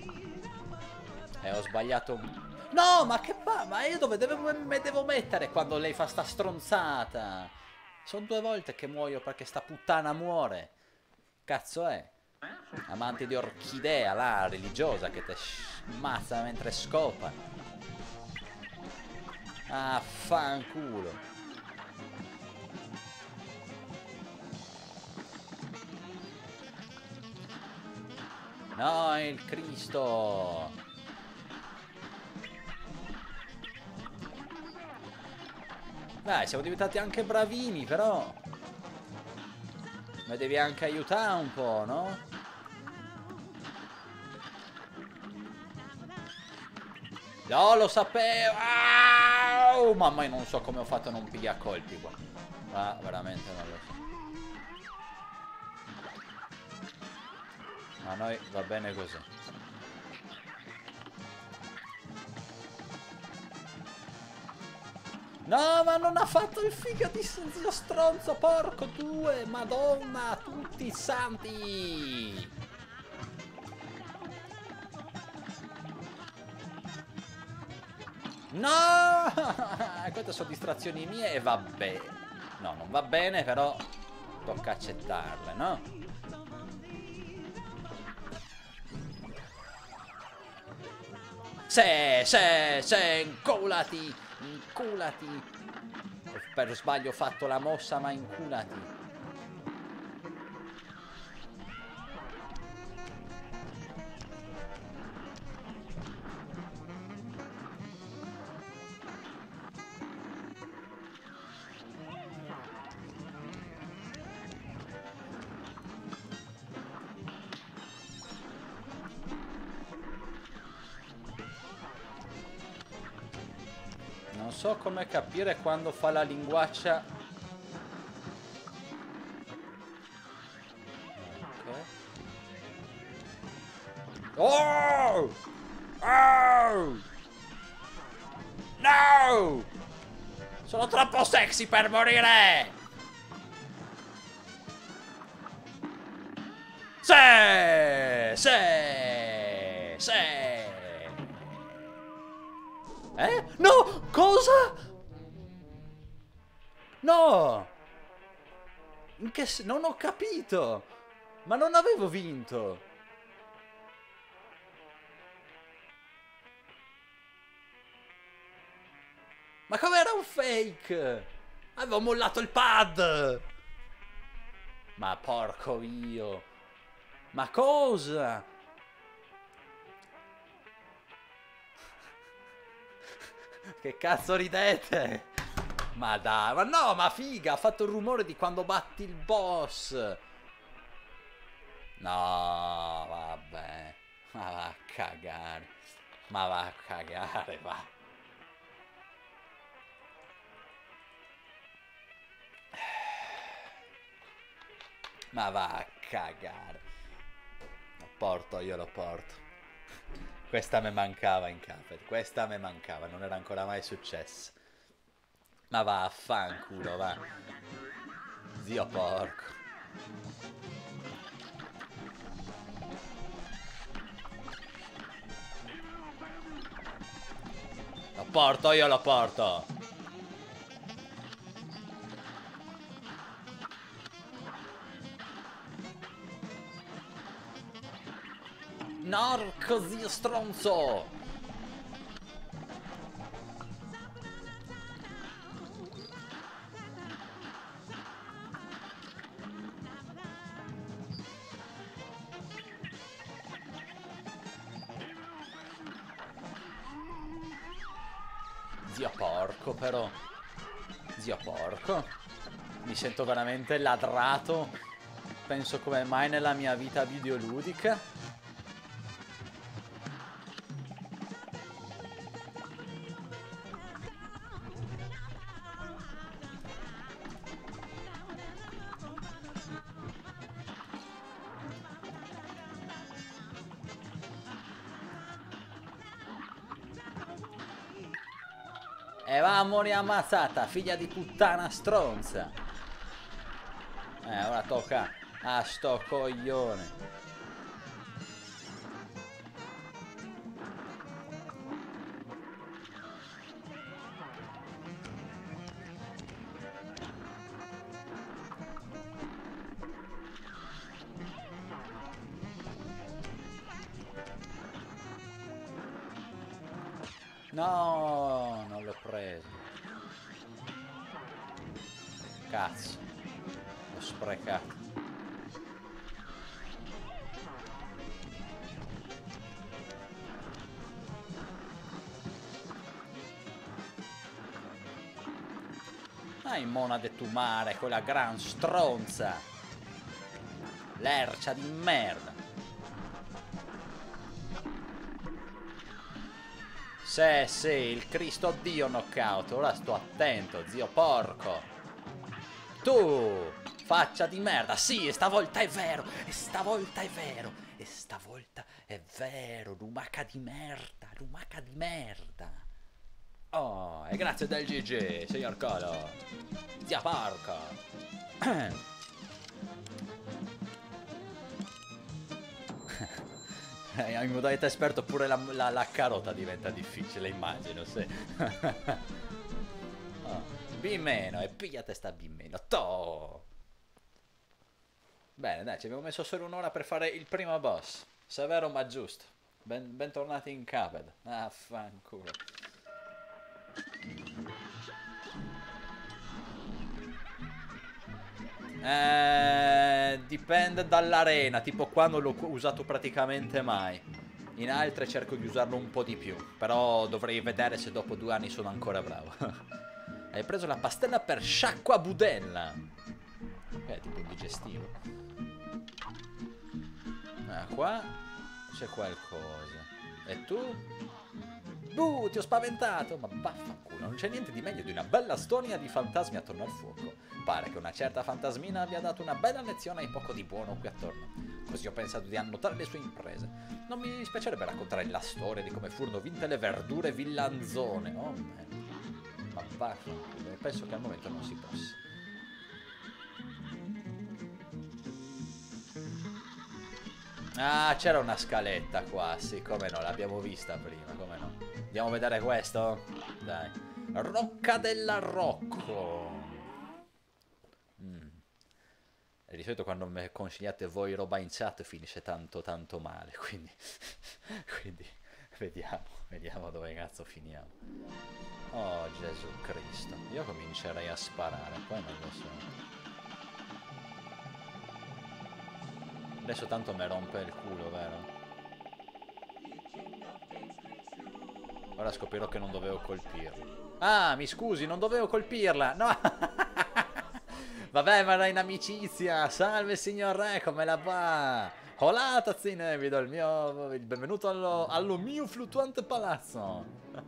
Ho sbagliato. No, ma che fa? Ma io dove me devo mettere quando lei fa sta stronzata? Sono 2 volte che muoio perché sta puttana muore. Cazzo è? Amante di orchidea, là, religiosa, che te ammazza mentre scopa. Ah, fanculo. No, il Cristo. Dai, siamo diventati anche bravini, però. Mi devi anche aiutare un po', no? No, lo sapevo! Au! Mamma, io non so come ho fatto a non pigliare colpi qua. Ah, veramente non lo so. Ma a noi va bene così. No, ma non ha fatto il figa di zio stronzo, porco due, madonna, tutti i santi! No! Queste sono distrazioni mie e vabbè. No, non va bene, però tocca accettarle, no? Inculati! Inculati! Per sbaglio ho fatto la mossa, ma inculati! Non so come capire quando fa la linguaccia. Ok. Oh! Oh! No! Sono troppo sexy per morire! Sì! Sì! Sì! No! Cosa? No! In che non ho capito! Ma non avevo vinto! Ma com'era un fake? Avevo mollato il pad! Ma porco io! Ma cosa? Che cazzo ridete? Ma dai, ma no, ma figa, ha fatto il rumore di quando batti il boss. No, vabbè. Ma va a cagare. Ma va a cagare, va. Ma va a cagare. Lo porto, io lo porto. Questa me mancava in Cuphead. Questa me mancava, non era ancora mai successo. Ma va a fanculo, va. Zio porco. Lo porto, io lo porto. Norco, zio stronzo. Zio porco, però. Zio porco. Mi sento veramente ladrato. Penso come mai nella mia vita videoludica. E vamoli ammazzata, figlia di puttana stronza. Ora tocca a sto coglione. No, non l'ho preso. Cazzo. L'ho sprecato. Dai, monade tu mare, quella gran stronza. Lercia di merda. Sì, il Cristo Dio knockout. Ora sto attento, zio porco. Tu, faccia di merda. Sì, e stavolta è vero. E stavolta è vero. E stavolta è vero. Lumaca di merda. Lumaca di merda. Oh, e grazie del GG, signor Colo. Zia porco. In modalità esperto pure la carota diventa difficile, immagino, sì. Oh, B meno, e pigliate sta B meno. To! Bene, dai, ci abbiamo messo solo un'ora per fare il primo boss. Severo ma giusto. Bentornati in Cuphead. Ah, fanculo. Dipende dall'arena, tipo qua non l'ho usato praticamente mai. In altre cerco di usarlo un po' di più, però dovrei vedere se dopo 2 anni sono ancora bravo. Hai preso la pastella per sciacqua budella. È tipo un digestivo. Qua c'è qualcosa. E tu? Ti ho spaventato! Ma vaffanculo, non c'è niente di meglio di una bella storia di fantasmi attorno al fuoco. Pare che una certa fantasmina abbia dato una bella lezione ai poco di buono qui attorno. Così ho pensato di annotare le sue imprese. Non mi dispiacerebbe raccontare la storia di come furono vinte le verdure villanzone. Oh man. Ma vaffanculo, penso che al momento non si possa. Ah, c'era una scaletta qua, sì, come no, l'abbiamo vista prima, come no. Andiamo a vedere questo? Dai. Rocca della Rocco. E di solito quando mi consigliate voi roba in chat finisce tanto tanto male, quindi vediamo dove cazzo finiamo. Oh Gesù Cristo, io comincerei a sparare, poi non lo so. Adesso tanto mi rompe il culo, vero? Ora scoprirò che non dovevo colpirla. Ah, mi scusi, non dovevo colpirla! No! Vabbè, ma era in amicizia! Salve signor Re, come la va? Hola tazzine, vi do il benvenuto allo mio fluttuante palazzo.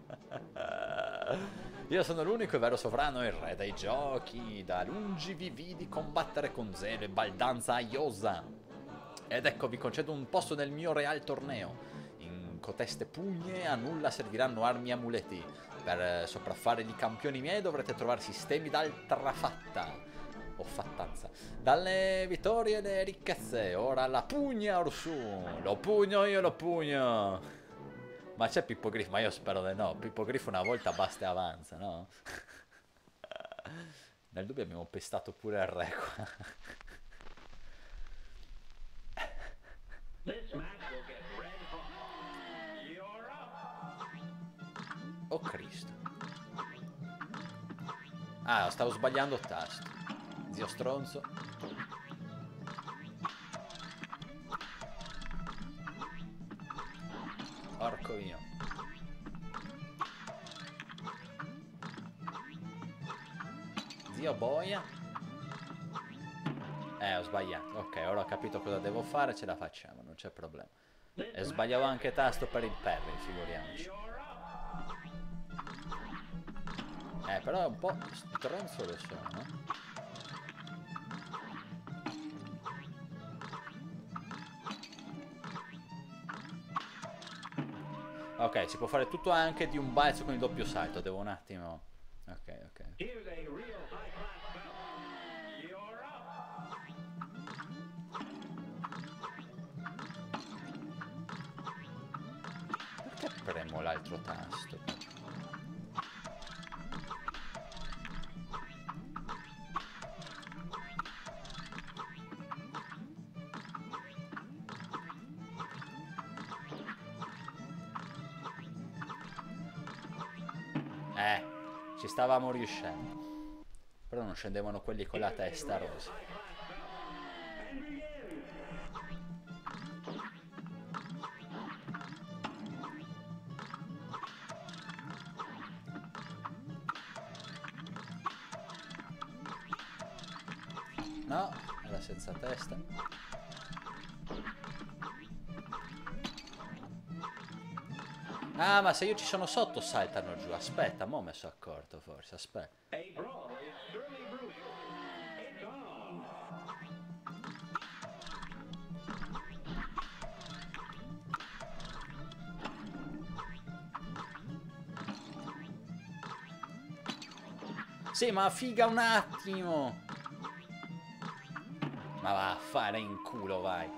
Io sono l'unico e vero sovrano, il re dei giochi. Da lungi vi vidi combattere con zelo e baldanza aiosa. Ed ecco vi concedo un posto nel mio real torneo. In coteste pugne a nulla serviranno armi e amuleti. Per sopraffare i campioni miei dovrete trovare sistemi d'altra fatta o fattanza. Dalle vittorie e le ricchezze, ora la pugna orsù. Lo pugno io, lo pugno. Ma c'è Pippo Griffo? Ma io spero di no. Pippo Griffo una volta basta e avanza, no? Nel dubbio abbiamo pestato pure il re qua. Oh Cristo. Ah, stavo sbagliando il tasto. Zio stronzo. Porco mio. Zio boia. Ho sbagliato. Ok, ora ho capito cosa devo fare, ce la facciamo, non c'è problema. E sbagliavo anche tasto per il parry, figuriamoci. Però è un po' stronzo lo so, no? Ok, si può fare tutto anche di un balzo con il doppio salto, devo un attimo... Ok, ok. Perché premo l'altro tasto? Ci stavamo riuscendo. Però non scendevano quelli con la testa rosa. No, era senza testa. Ah, ma se io ci sono sotto saltano giù. Aspetta, mo' me sono accorto forse, aspetta. Sì, ma figa un attimo. Ma va a fare in culo, vai.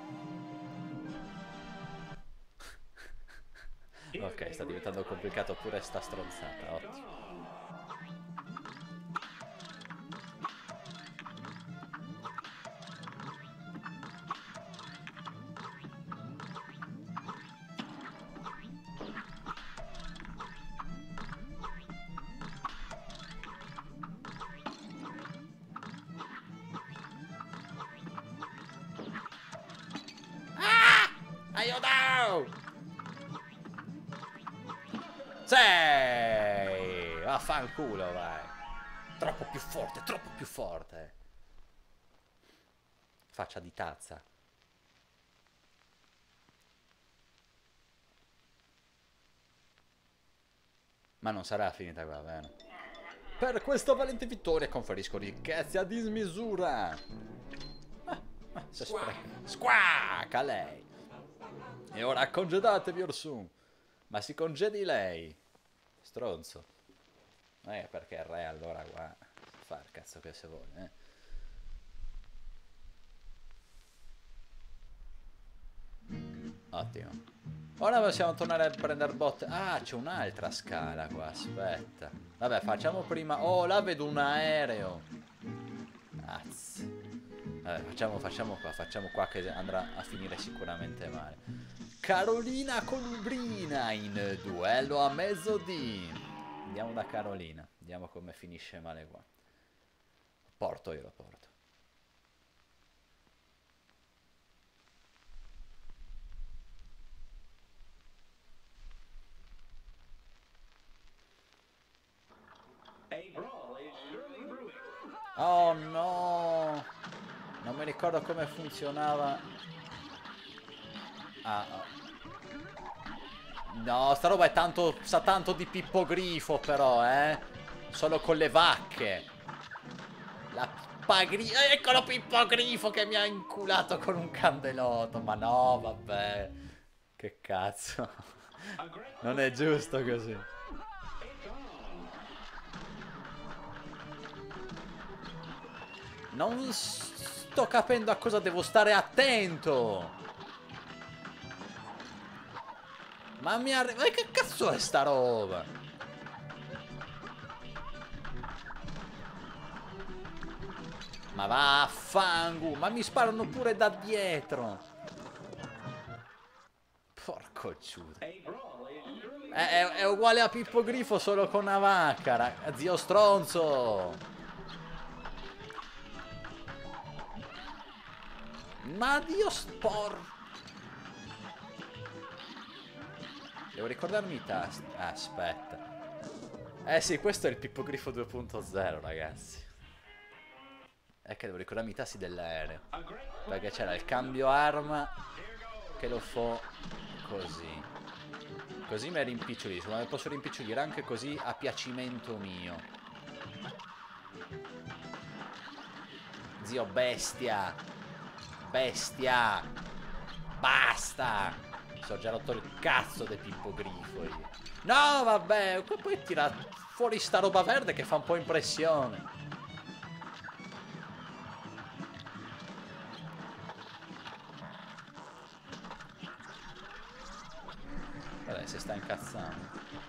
Ok, sta diventando complicato pure sta stronzata, ottimo. Aiuto! Sei! Vaffanculo, vai. Troppo più forte, troppo più forte. Faccia di tazza. Ma non sarà finita qua, bene. Per questa valente vittoria conferisco ricchezze a dismisura. Si spreca. Squacca lei. E ora congedatevi orsù. Ma si congedi lei. Stronzo. Perché il re allora qua fa il cazzo che se vuole, Ottimo. Ora possiamo tornare a prendere botte. Ah, c'è un'altra scala qua, aspetta. Vabbè, facciamo prima... Oh, là vedo un aereo. Azz. Vabbè, facciamo qua che andrà a finire sicuramente male. Carolina Colubrina in duello a mezzodì. Andiamo da Carolina. Vediamo come finisce male qua. Io lo porto. Oh no! Non mi ricordo come funzionava. Ah, ah. No, sta roba è tanto, sa tanto di Pippogrifo però, Solo con le vacche. La Pippogrifo, eccolo Pippogrifo che mi ha inculato con un candelotto. Ma no, vabbè. Che cazzo. Non è giusto così. Non sto capendo a cosa devo stare attento. Ma ma che cazzo è sta roba? Ma vaffangu, ma mi sparano pure da dietro. Porco Giuda. È uguale a Pippogrifo solo con una vacca, zio stronzo. Ma Dio sporco. Devo ricordarmi i tasti. Aspetta. Sì, questo è il Pippogrifo 2.0, ragazzi. È che devo ricordarmi i tasti dell'aereo. Perché c'era il cambio arma che lo fa così. Così mi rimpicciolito, ma mi posso rimpicciolire anche così a piacimento mio. Zio bestia. Bestia. Basta. Sto già rotto il cazzo del Pippogrifo io. No, vabbè, poi tira fuori sta roba verde che fa un po' impressione. Vabbè, si sta incazzando.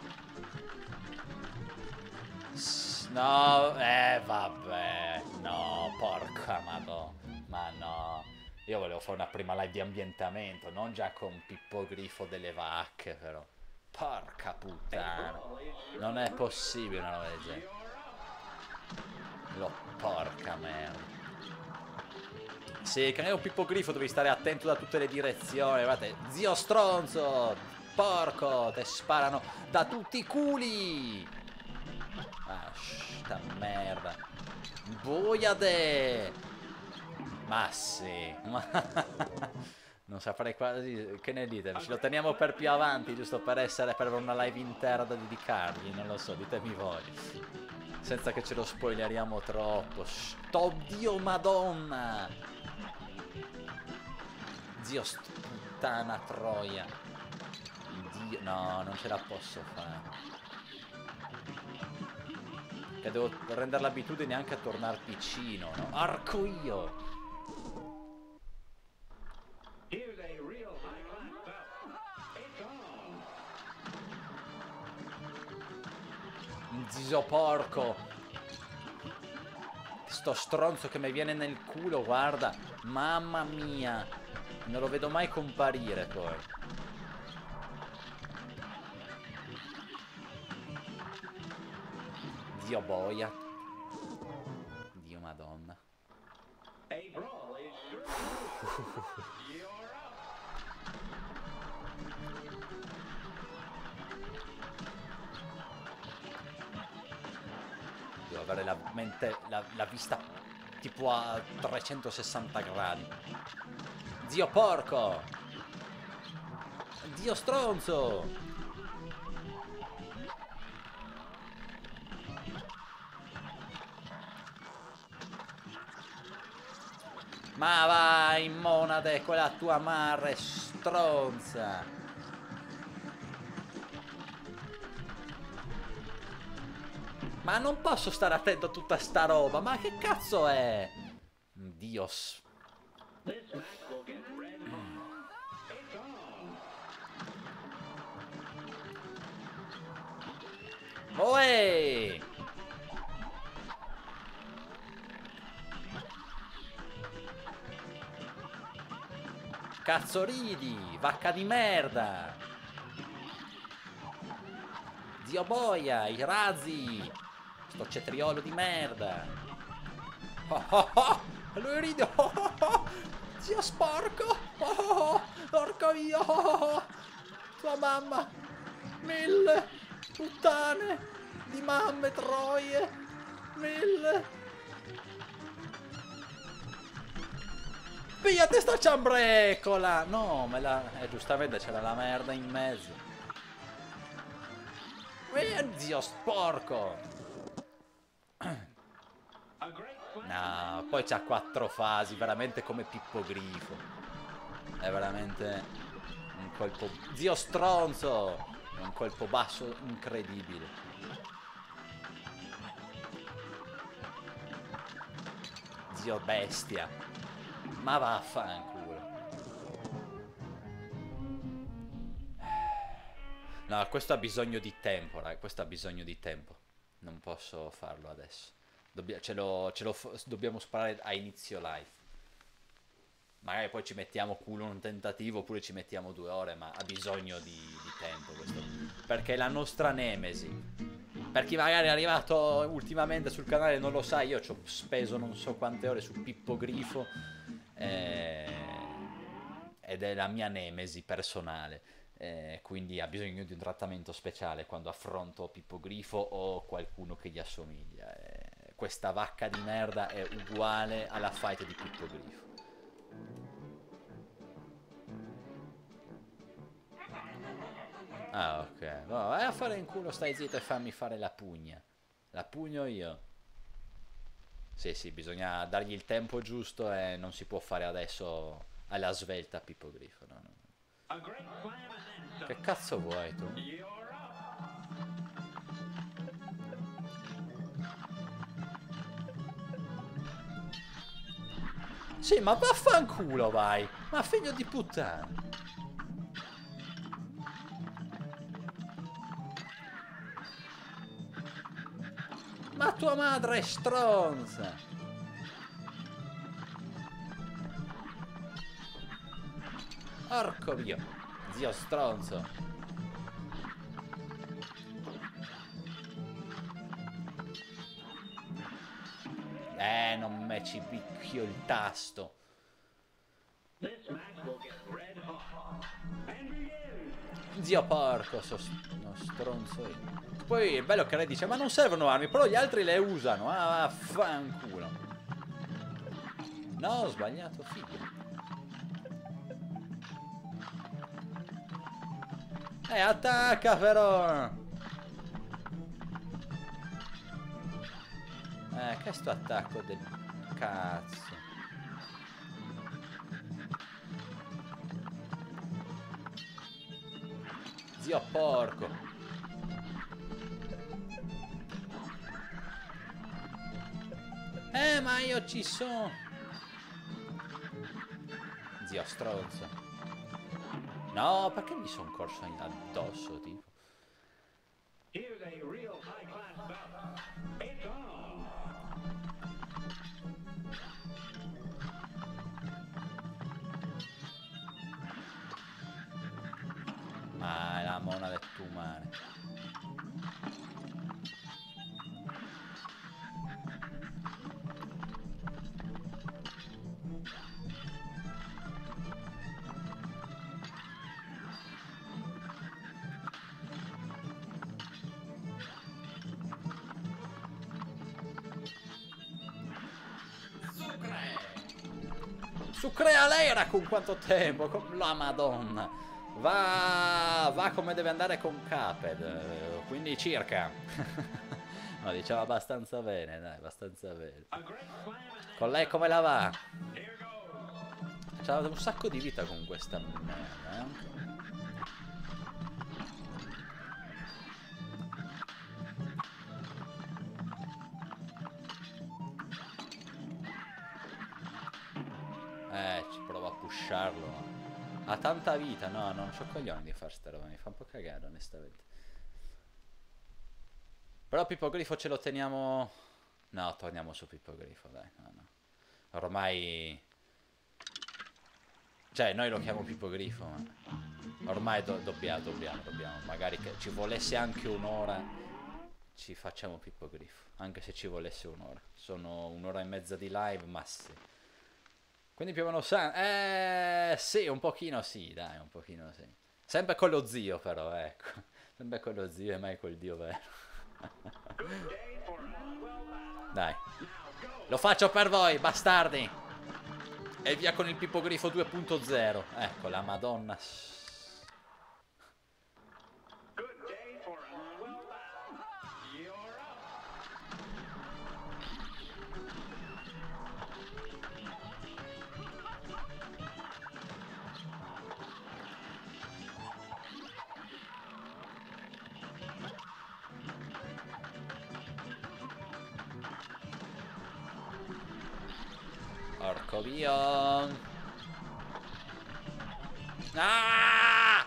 No, vabbè. No, porca madonna. Ma no. Io volevo fare una prima live di ambientamento, non già con Pippogrifo delle vacche, però. Porca puttana. Non è possibile una roba del genere. Porca merda. Sì, che è un Pippogrifo, devi stare attento da tutte le direzioni. Guardate, zio stronzo. Porco, te sparano da tutti i culi. Ah, sta merda. Boiade. Ma sì, ma non saprei quasi. Che ne dite? Ce lo teniamo per più avanti, giusto per una live intera da dedicargli. Non lo so, ditemi voi. Senza che ce lo spoileriamo troppo. Oddio madonna. Zio puttana troia. Dio, no, non ce la posso fare. Che devo rendere l'abitudine anche a tornare piccino, no? Arco io. Zio porco. Sto stronzo che mi viene nel culo, guarda. Mamma mia. Non lo vedo mai comparire poi. Dio boia. Dio madonna. Devo avere la mente, la vista tipo a 360 gradi. Dio porco. Dio stronzo. Ma vai, monade, quella tua madre stronza. Ma non posso stare attento a tutta sta roba. Ma che cazzo è? Dios. Oe! Cazzo ridi, vacca di merda. Zio boia, i razzi. Sto cetriolo di merda. Oh, oh, oh. Lui ride. Oh, oh, oh. Zio sporco. Oh, oh, oh. Porco io. Oh, oh, oh. Tua mamma. 1000 puttane di mamme troie. 1000. Pigliate sta ciambrecola! No, me la... giustamente c'era la merda in mezzo. Zio sporco! No, poi c'ha 4 fasi, veramente come Pippo Grifo. È veramente un colpo... Zio stronzo! È un colpo basso incredibile. Zio bestia. Ma vaffanculo. No, questo ha bisogno di tempo, raga. Questo ha bisogno di tempo. Non posso farlo adesso. Dobbiamo sparare a inizio live. Magari poi ci mettiamo culo un tentativo oppure ci mettiamo 2 ore, ma ha bisogno di tempo questo. Perché è la nostra nemesi. Per chi magari è arrivato ultimamente sul canale non lo sa, io ci ho speso non so quante ore su Pippo Grifo. Ed è la mia nemesi personale. Quindi ha bisogno di un trattamento speciale quando affronto Pippo Grifo o qualcuno che gli assomiglia. Questa vacca di merda è uguale alla fight di Pippo Grifo. Ah, ok. No, vai a fare in culo, stai zitto e fammi fare la pugna. La pugno io. Sì, sì, bisogna dargli il tempo giusto e non si può fare adesso alla svelta Pippo Grifo. No, no. Che cazzo vuoi tu? Sì, ma vaffanculo vai! Ma figlio di puttana! Ma tua madre è stronza! Porco mio! Zio stronzo! Non me ci picchio il tasto! Zio porco, no stronzo io. Poi è bello che lei dice, ma non servono armi, però gli altri le usano. Ah, fanculo. No, ho sbagliato, figlio. Attacca però! Che è sto attacco del cazzo? Zio porco! Ma io ci sono! Zio stronzo! No, perché mi sono corso addosso, tipo? Ah, è la mona del tumare. Sucrea l'era con quanto tempo? Con la madonna. Va come deve andare con Cuphead. Quindi circa. No, diciamo abbastanza bene, dai, abbastanza bene. Con lei come la va? C'ha un sacco di vita con questa merda, ci provo a pusharlo. Ha tanta vita, no, non c'ho coglioni di far sta roba, mi fa un po' cagare onestamente. Però Pippo Grifo ce lo teniamo... No, torniamo su Pippo Grifo, dai, no. Ormai... Cioè, noi lo chiamo Pippo Grifo, ma... Ormai dobbiamo. Magari che ci volesse anche un'ora, ci facciamo Pippo Grifo. Anche se ci volesse un'ora. Sono 1 ora e mezza di live, ma sì. Quindi più o meno sì, un pochino sì, dai, un pochino sì. Sempre con lo zio però, ecco. Sempre con lo zio e mai col dio vero. Dai. Lo faccio per voi, bastardi. E via con il Pippogrifo 2.0. Ecco la Madonna. Porco Dio. Ah!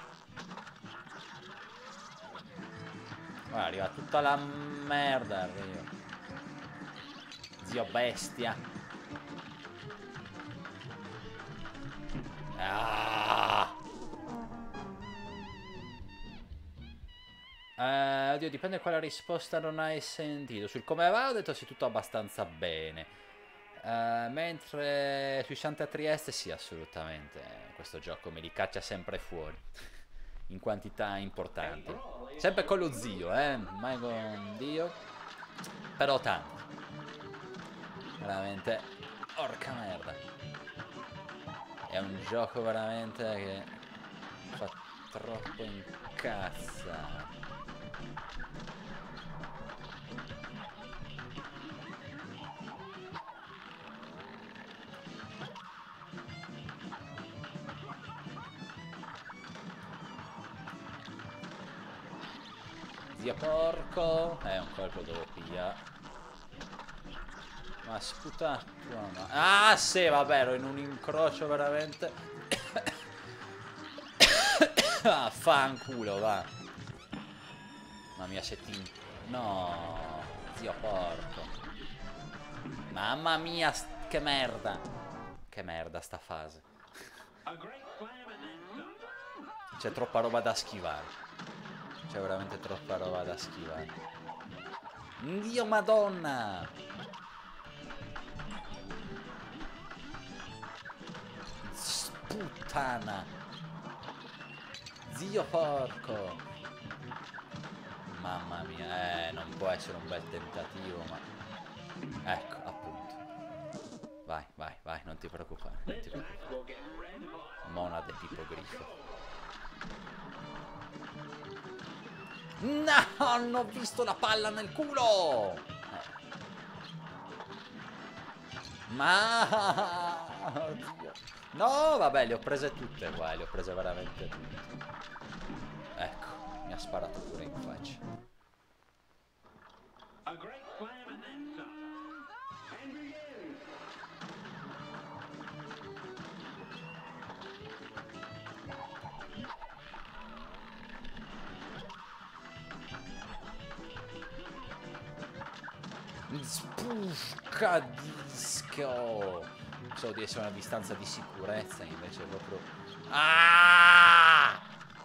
Guarda, arriva tutta la merda, arriva. Zio bestia. Ah! Oddio, dipende quale risposta non hai sentito. Sul come va ho detto sì, tutto abbastanza bene. Mentre sui Santa Trieste sì, assolutamente. Questo gioco me li caccia sempre fuori. In quantità importanti. Sempre con lo zio, mai con Dio. Però tanto. Veramente. Porca merda. È un gioco veramente che fa troppo incazzare. Zio porco. Un colpo dove piglia. Ma sputa tua ma... Ah sì, vabbè, ero in un incrocio veramente. Ah, fanculo, va. Mamma mia, se ti... No, zio porco. Mamma mia, che merda. Che merda sta fase. C'è troppa roba da schivare. C'è veramente troppa roba da schivare. Dio madonna. Sputtana. Zio porco. Mamma mia, non può essere un bel tentativo, ma... Ecco, appunto. Vai, vai, vai, non ti preoccupare, non ti preoccupare. Monade Pippogrifo. No, non ho visto la palla nel culo! Ma... Oddio. No, vabbè, le ho prese tutte qua, le ho prese veramente tutte. Ecco, mi ha sparato pure in faccia. Spuffcadisco. So di essere una distanza di sicurezza, invece proprio... Ah!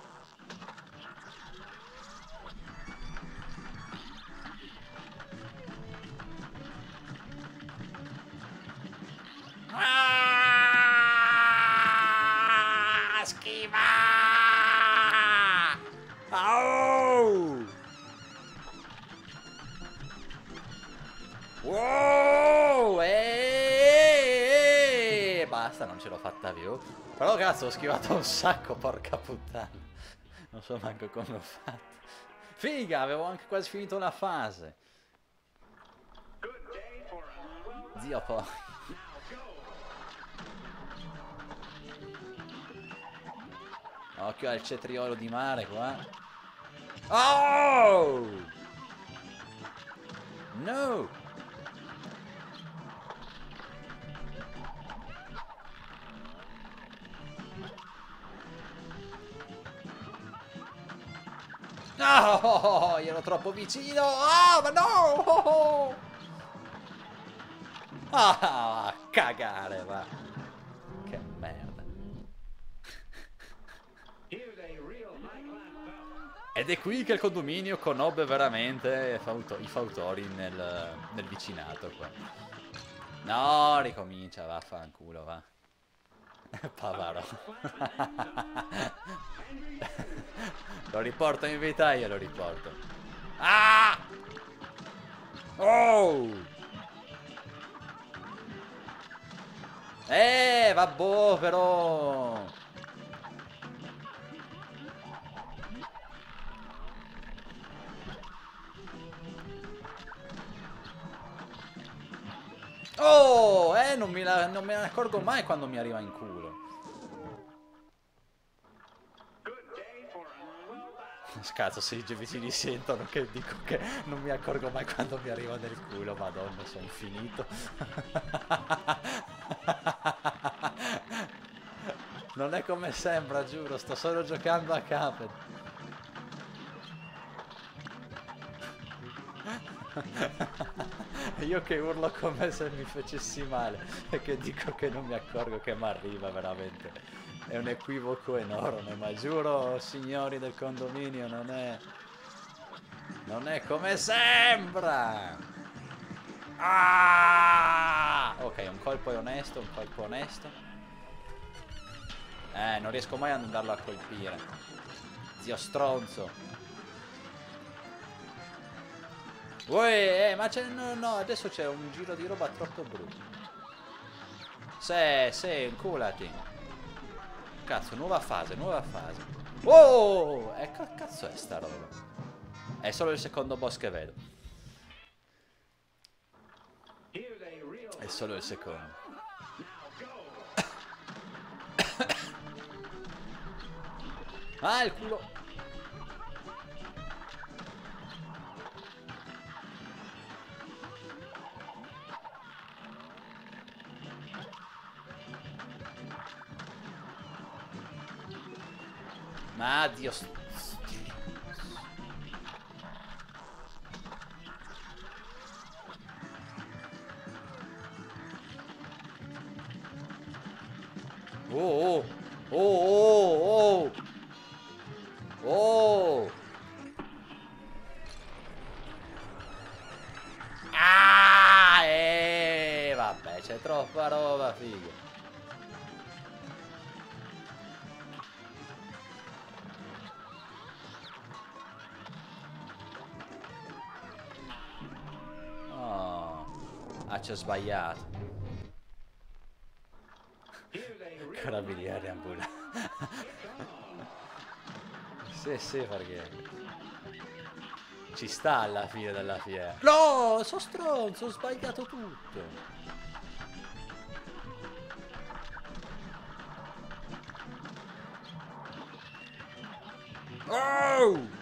Ah! Schiva! Au! Wow! Basta, non ce l'ho fatta più. Però cazzo, ho schivato un sacco, porca puttana. Non so manco come ho fatto. Figa, avevo anche quasi finito la fase. Zio poi. Occhio al cetriolo di mare qua. Oh! No! No! Io ero troppo vicino! Ah, ma no! Ah, cagare, va. Che merda. Ed è qui che il condominio conobbe veramente i fautori nel vicinato qua. No, ricomincia, vaffanculo, va. Pavaro. Lo riporto in vita, io lo riporto. Ah! Oh! Vabbè, però. Oh, non me ne accorgo mai quando mi arriva in culo. Scazzo, se i miei vicini sentono che dico che non mi accorgo mai quando mi arriva nel culo, madonna, sono finito. Non è come sembra, giuro, sto solo giocando a Cuphead. Io che urlo come se mi facessi male e che dico che non mi accorgo che mi arriva veramente. È un equivoco enorme, ma giuro, signori del condominio, non è come sembra. Ah! Ok, un colpo è onesto, un colpo onesto. Non riesco mai ad andarlo a colpire. Zio stronzo. Uè, ma c'è... No, adesso c'è un giro di roba troppo brutto. Sì, inculati. Cazzo, nuova fase. Oh! Che cazzo è sta roba? È solo il secondo boss che vedo. È solo il secondo. Ah, il culo! Ma Dio. Oh, oh, oh, oh, oh. Ah, vabbè, c'è troppa roba, figa. Ci ho sbagliato. Carabinieri ambulante. Sì, perché ci sta alla fine della fiera. No, sono stronzo, ho sbagliato tutto. Oh!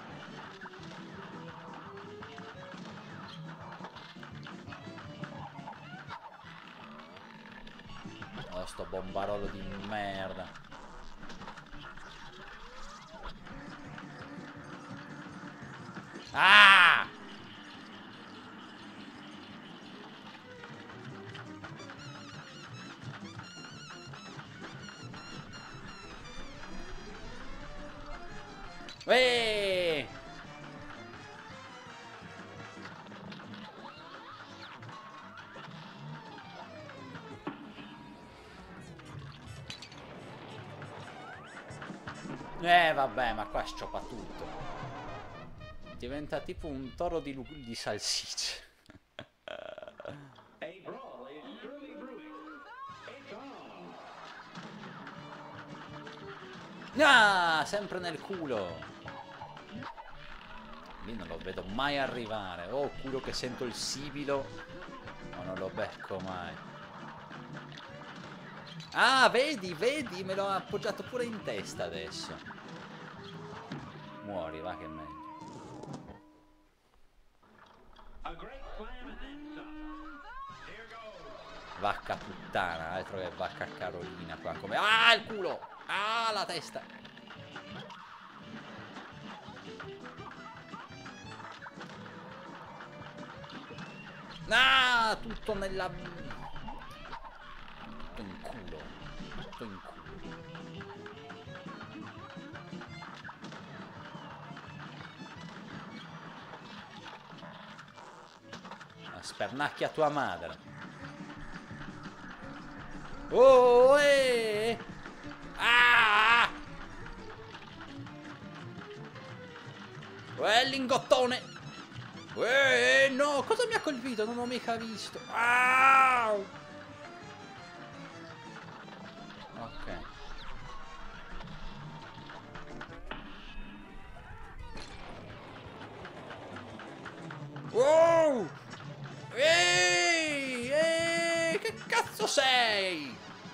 Sto bombarolo di merda. Ah! Eeeh! Vabbè, ma qua scioppa tutto. Diventa tipo un toro di salsicce. Ah, sempre nel culo. Lì non lo vedo mai arrivare. Oh, culo che sento il sibilo. Ma non lo becco mai. Ah, vedi, me l'ho appoggiato pure in testa adesso. Muori, va che è meglio. Vacca puttana, altro che vacca Carolina qua come... Ah, il culo! Ah, la testa! Ah, tutto nella... Tutto in culo. Tutto in culo. Spernacchia tua madre. Oh, ah! Lingottone. No, cosa mi ha colpito? Non l'ho mica visto. Ah! cazzo sei?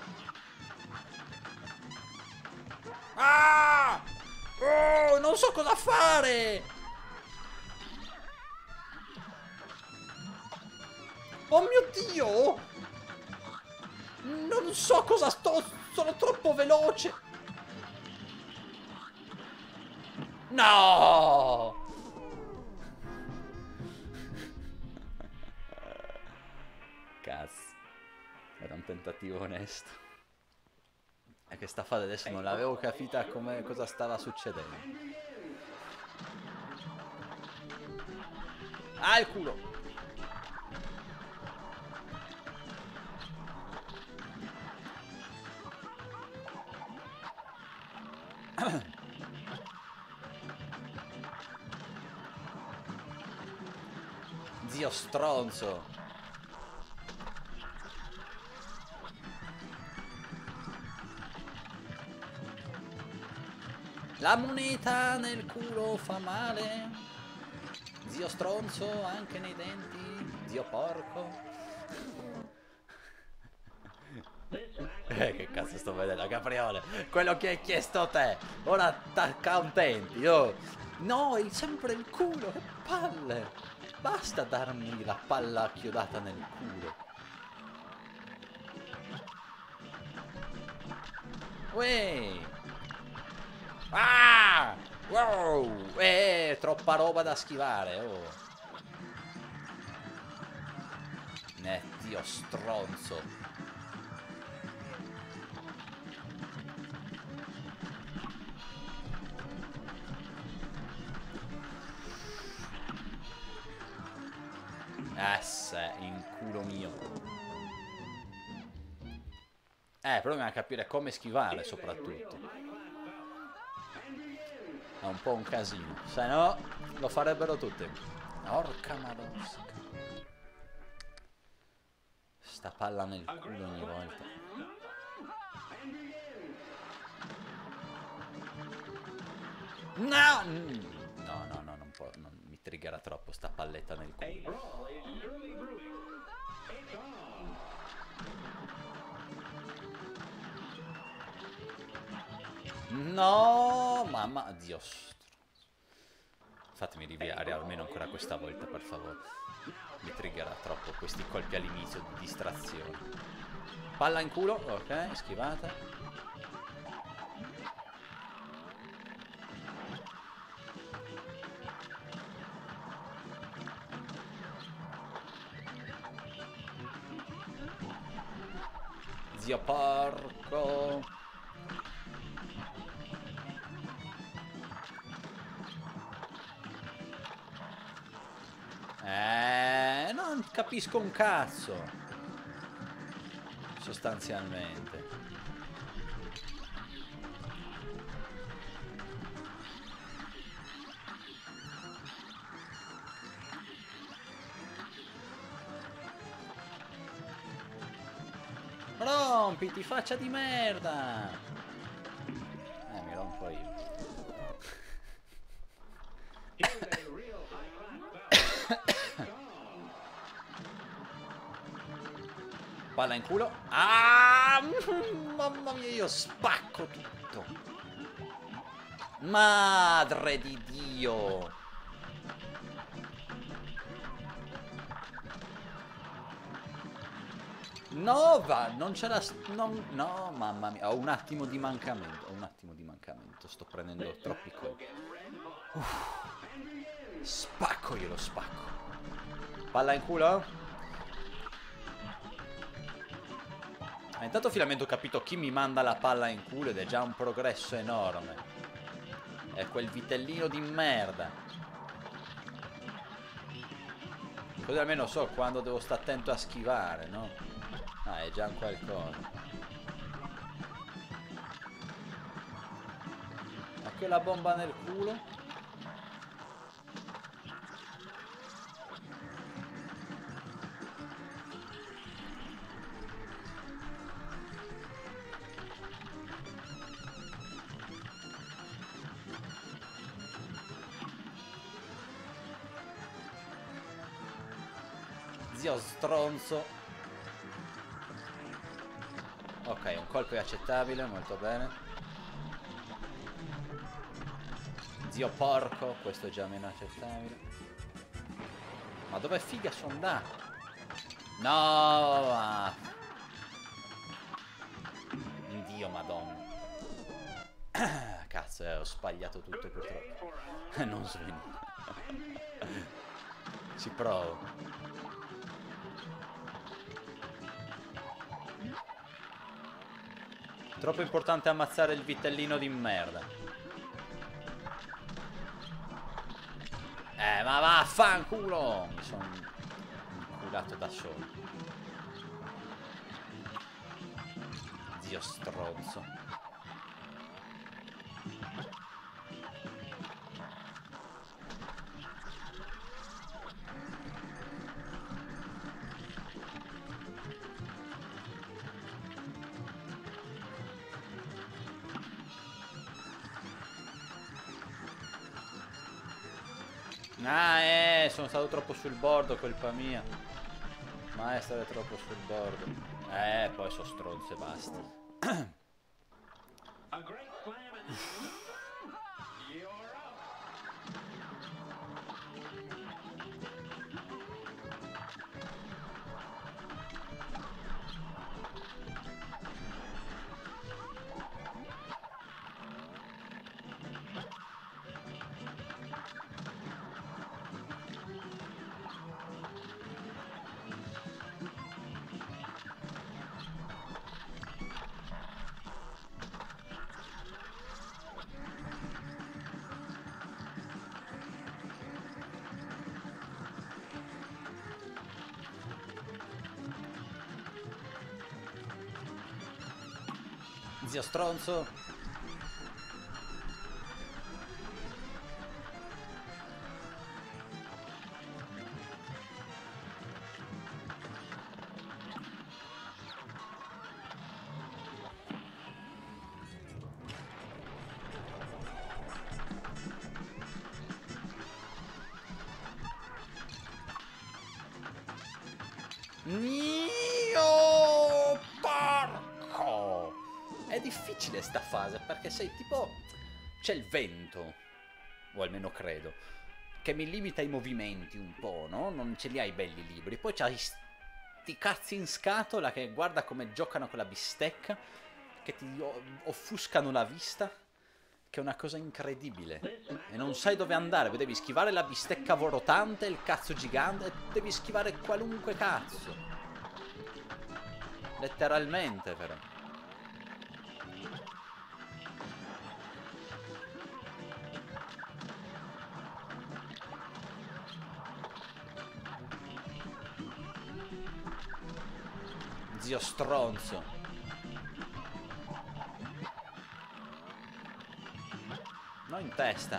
Ah! Oh, non so cosa fare! Oh mio Dio! Non so cosa sto... Sono troppo veloce! No! Cazzo. Era un tentativo onesto. È che sta fase adesso non l'avevo capita come cosa stava succedendo. Ah, il culo! Zio stronzo! La moneta nel culo fa male. Zio stronzo anche nei denti. Zio porco. Che cazzo sto vedendo, Capriole? Quello che hai chiesto a te. Ora t'accontenti, oh. No, è sempre il culo, che palle. Basta darmi la palla chiodata nel culo. Uè. Ah! Wow! Troppa roba da schivare, oh. Dio stronzo. In culo mio. Però bisogna capire come schivare soprattutto. È un po' un casino. Se no, lo farebbero tutti. Porca madosca. Sta palla nel culo ogni volta. No! No, non può. Mi triggera troppo sta palletta nel culo. No, mamma, Dio. Fatemi riviare almeno ancora questa volta, per favore. Mi triggera troppo questi colpi all'inizio di distrazione. Palla in culo, ok, schivata. Zio porco. Non capisco un cazzo. Sostanzialmente. Rompiti, faccia di merda. Mi rompo io. Palla in culo. Ah! Mamma mia, io spacco tutto. Madre di Dio. No, va, non c'è la... no, mamma mia, ho un attimo di mancamento. Sto prendendo troppi colpi. Spacco, io lo spacco. Palla in culo. Intanto finalmente ho capito chi mi manda la palla in culo ed è già un progresso enorme. È quel vitellino di merda. Così almeno so quando devo stare attento a schivare, no? Ah, è già un qualcosa. Ma quella bomba nel culo? Zio stronzo. Ok, un colpo è accettabile, molto bene. Zio porco, questo è già meno accettabile. Ma dove figa sono andato? No! Dio madonna. Cazzo, ho sbagliato tutto purtroppo. Non so. Ci provo. Troppo importante ammazzare il vitellino di merda. Ma vaffanculo! Mi sono inculato da solo. Zio stronzo. Ah, sono stato troppo sul bordo, colpa mia. Ma è stato troppo sul bordo. Poi sono stronzo e basta. Zio stronzo. Mio porco! È difficile sta fase perché sei tipo... C'è il vento, o almeno credo, che mi limita i movimenti un po', no? Non ce li hai belli libri. Poi c'hai sti cazzi in scatola che guarda come giocano con la bistecca, che ti offuscano la vista, che è una cosa incredibile. E non sai dove andare, devi schivare la bistecca rotante, il cazzo gigante, e devi schivare qualunque cazzo. Letteralmente, però. Zio stronzo. No, in testa.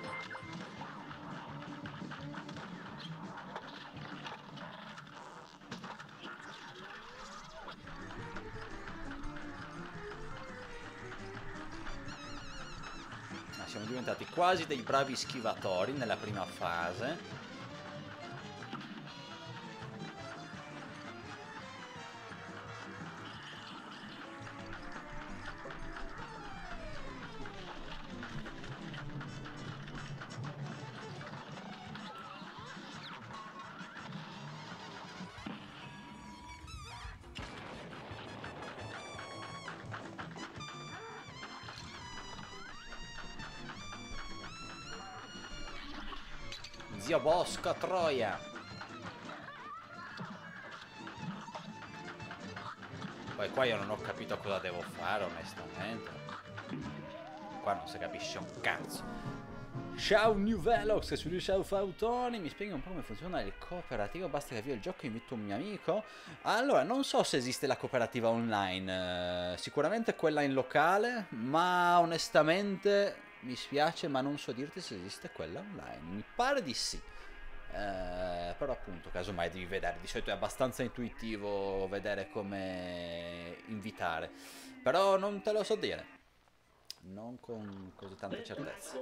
Siamo diventati quasi dei bravi schivatori nella prima fase. Zio Bosco Troia. Poi qua io non ho capito cosa devo fare, onestamente. Qua non si capisce un cazzo. Ciao New Velox, su Ciao Fautoni, mi spieghi un po' come funziona il cooperativo? Basta che avvio il gioco e invito un mio amico. Allora, non so se esiste la cooperativa online, sicuramente quella in locale, ma onestamente mi spiace, ma non so dirti se esiste quella online. Mi pare di sì. Però appunto, casomai devi vedere. Di solito è abbastanza intuitivo vedere come invitare. Però non te lo so dire. Non con così tanta certezza.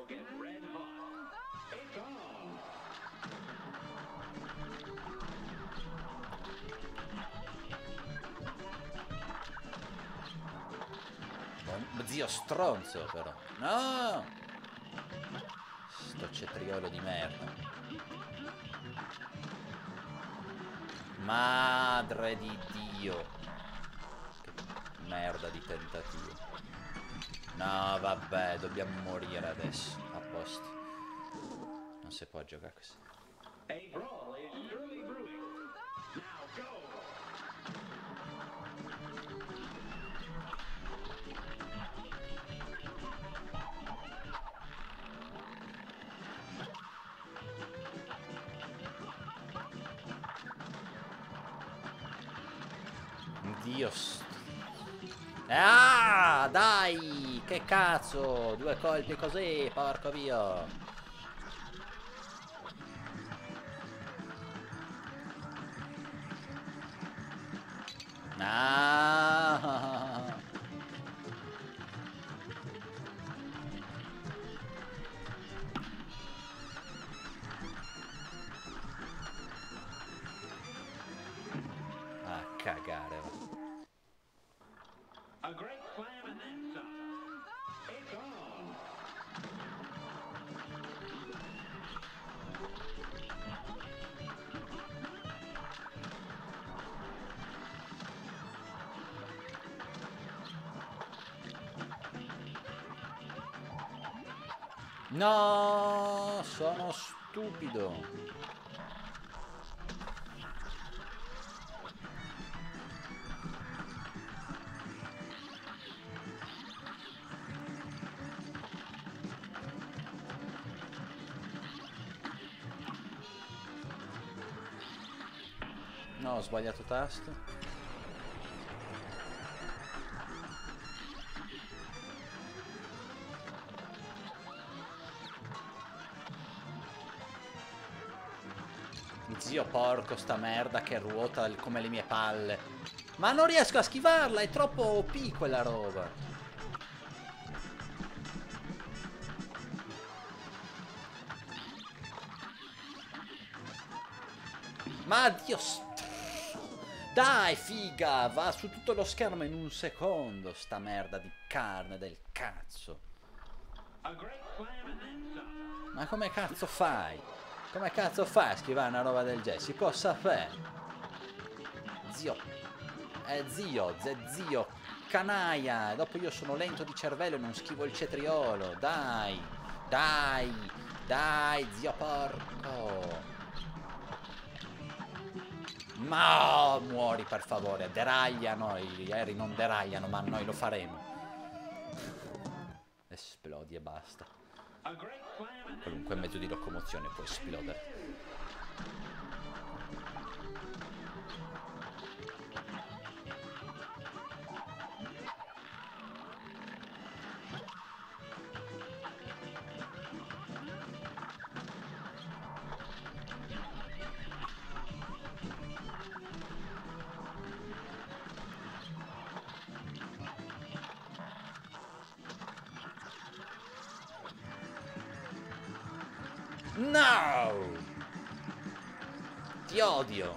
Zio stronzo però. No! Sto cetriolo di merda. Madre di Dio. Che merda di tentativo. No, vabbè, dobbiamo morire adesso. A posto. Non si può giocare così. Dio. Ah, dai! Che cazzo! 2 colpi così, porco Dio! Ah! A cagare, va. A great slam and then some. It's on. No, sono stupido. No, ho sbagliato tasto. Zio porco, sta merda che ruota come le mie palle. Ma non riesco a schivarla, è troppo OP quella roba. Ma Dio. Dai, figa, va su tutto lo schermo in un secondo, sta merda di carne del cazzo. Ma come cazzo fai? Come cazzo fai a schivare una roba del genere? Si può sapere. Zio. Zio. Canaia. E dopo io sono lento di cervello e non schivo il cetriolo. Dai. Dai, zio porco. Ma muori per favore. Deragliano. Gli aerei non deragliano, ma noi lo faremo. Esplodi e basta. Qualunque mezzo di locomozione può esplodere. No! Ti odio!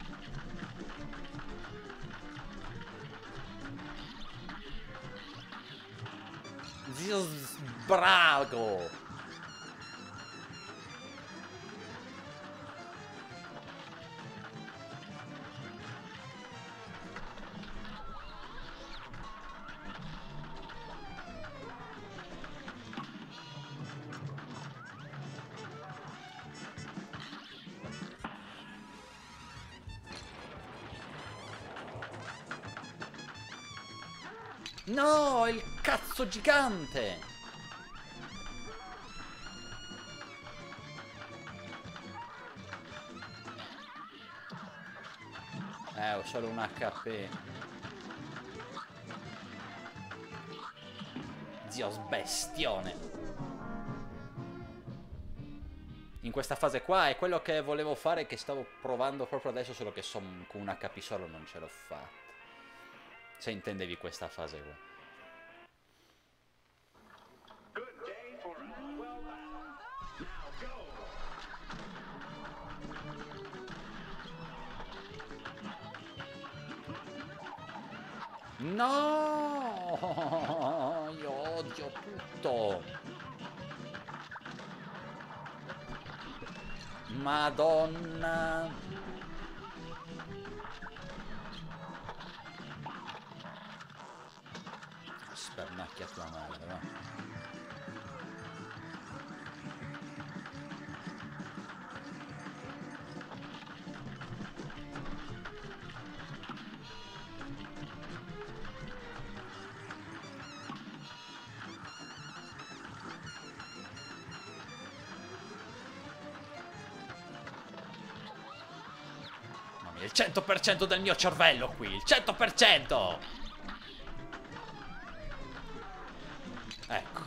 Zio sbrago! No, il cazzo gigante! Ho solo un HP. Zio sbestione. In questa fase qua è quello che volevo fare, che stavo provando proprio adesso, solo che con un HP solo non ce l'ho fatta. Se intendevi questa fase qua. No, tutto. Madonna. Spernacchia tua madre, va. Il 100% del mio cervello qui, il 100%! Ecco.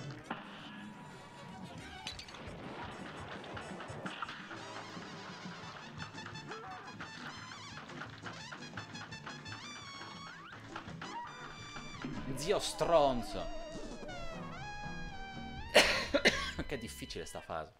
Zio stronzo. Che difficile sta fase.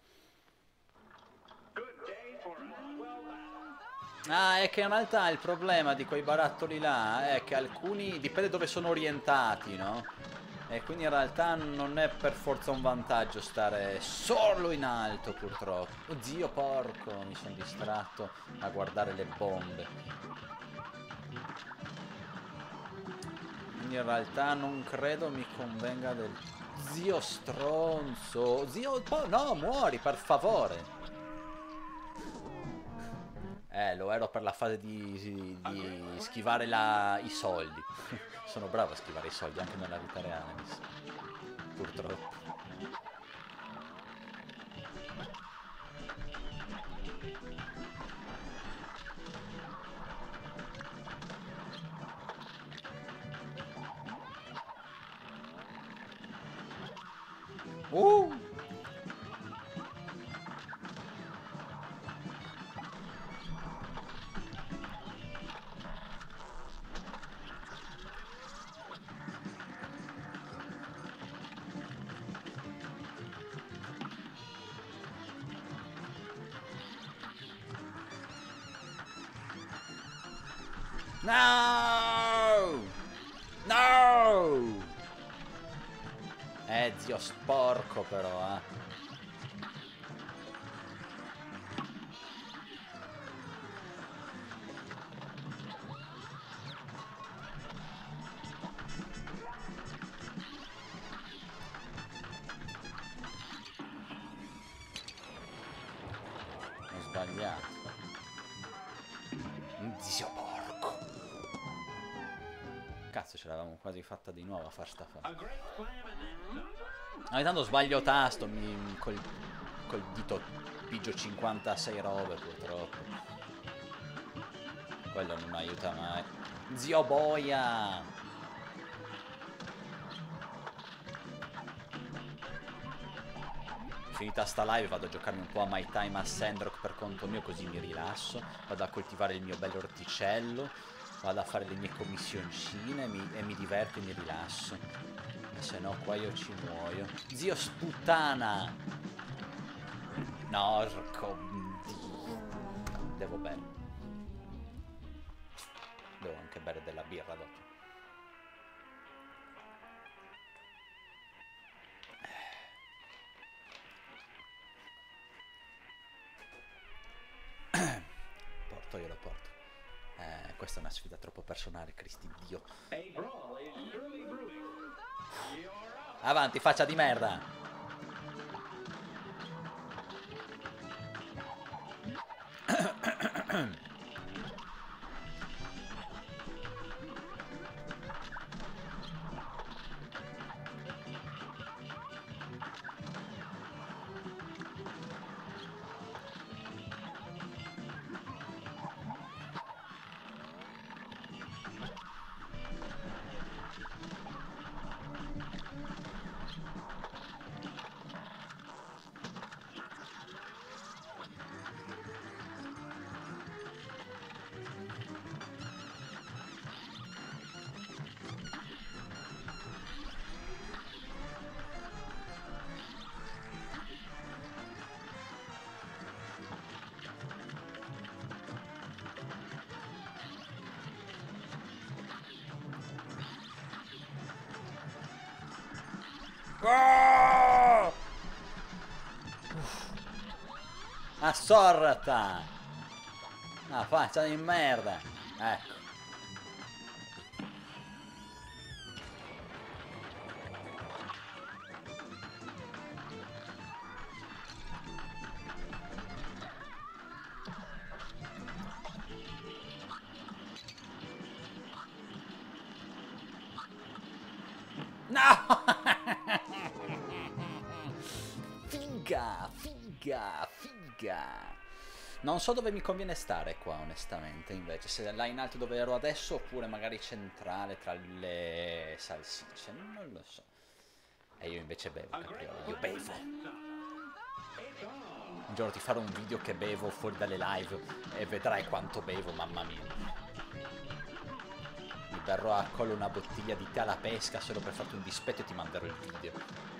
Ah, è che in realtà il problema di quei barattoli là è che alcuni dipende dove sono orientati, no? E quindi in realtà non è per forza un vantaggio stare solo in alto, purtroppo. Oh, zio porco, mi sono distratto a guardare le bombe. Quindi in realtà non credo mi convenga del... Zio stronzo. Zio... No, muori, per favore. Lo ero per la fase di schivare i soldi. Sono bravo a schivare i soldi anche nella vita reale, purtroppo. No! No! Zio sporco però, Ho sbagliato. Zio porco. Cazzo, ce l'avevamo quasi fatta di nuovo a far sta fase. Ogni tanto sbaglio tasto, col dito pigio 56 robe, purtroppo. Quello non mi aiuta mai. Zio boia! Finita sta live vado a giocarmi un po' a My Time a Sandrock per conto mio, così mi rilasso. Vado a coltivare il mio bello orticello, vado a fare le mie commissioncine e mi diverto e mi rilasso. E se no qua io ci muoio. Zio sputtana! No, orco. Devo bere. Devo anche bere della birra dopo. Io lo porto. Questa è una sfida troppo personale, Cristi Dio. Avanti, faccia di merda. Oh! Assorta! Ah, faccia di merda! Ecco. No! Figa, figa, figa. Non so dove mi conviene stare qua, onestamente, invece. Se là in alto dove ero adesso, oppure magari centrale tra le salsicce. Non lo so. E io invece bevo, Capriolo. Io bevo. Un giorno ti farò un video che bevo fuori dalle live e vedrai quanto bevo, mamma mia. Mi berrò a collo una bottiglia di tè alla pesca solo per farti un dispetto e ti manderò il video.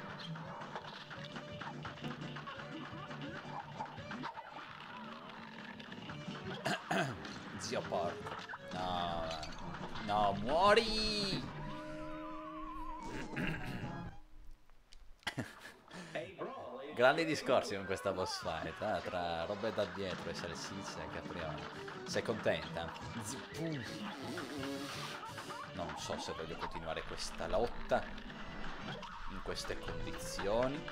Zio porco. No, no, muori! Grandi discorsi con questa boss fight, tra robe da dietro e salsicce che apriamo. Sei contenta? Non so se voglio continuare questa lotta in queste condizioni.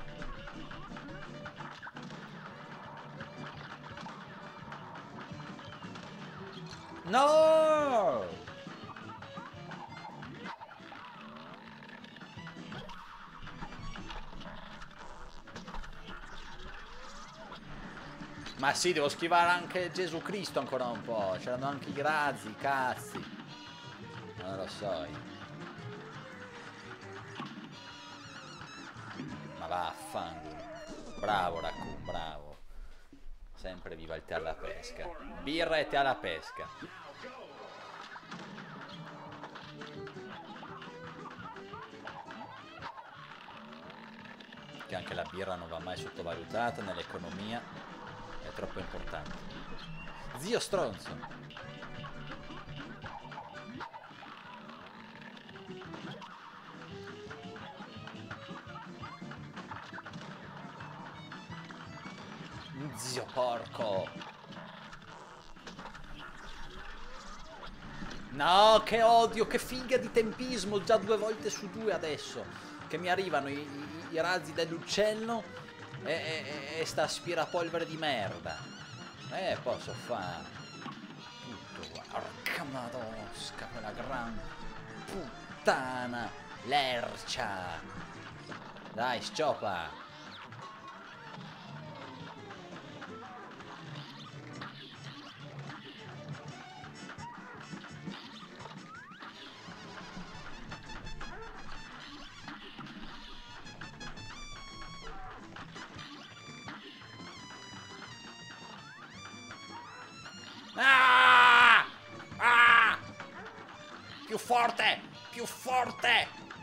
No! Ma sì, devo schivare anche Gesù Cristo ancora un po'. C'erano anche i razzi, i cazzi. Non lo so io. Ma vaffanculo. Bravo Raccoon, bravo. Sempre viva il tè alla pesca. Birra e tè alla pesca. Che anche la birra non va mai sottovalutata nell'economia. È troppo importante. Zio stronzo. Zio porco. No, che odio, che figa di tempismo. Già 2 volte su 2 adesso. Che mi arrivano i razzi dell'uccello e sta aspirapolvere di merda. Posso fare tutto. Porca madosca, quella gran puttana. Lercia. Dai, sciopa. Ah! Ah! Più forte! Più forte!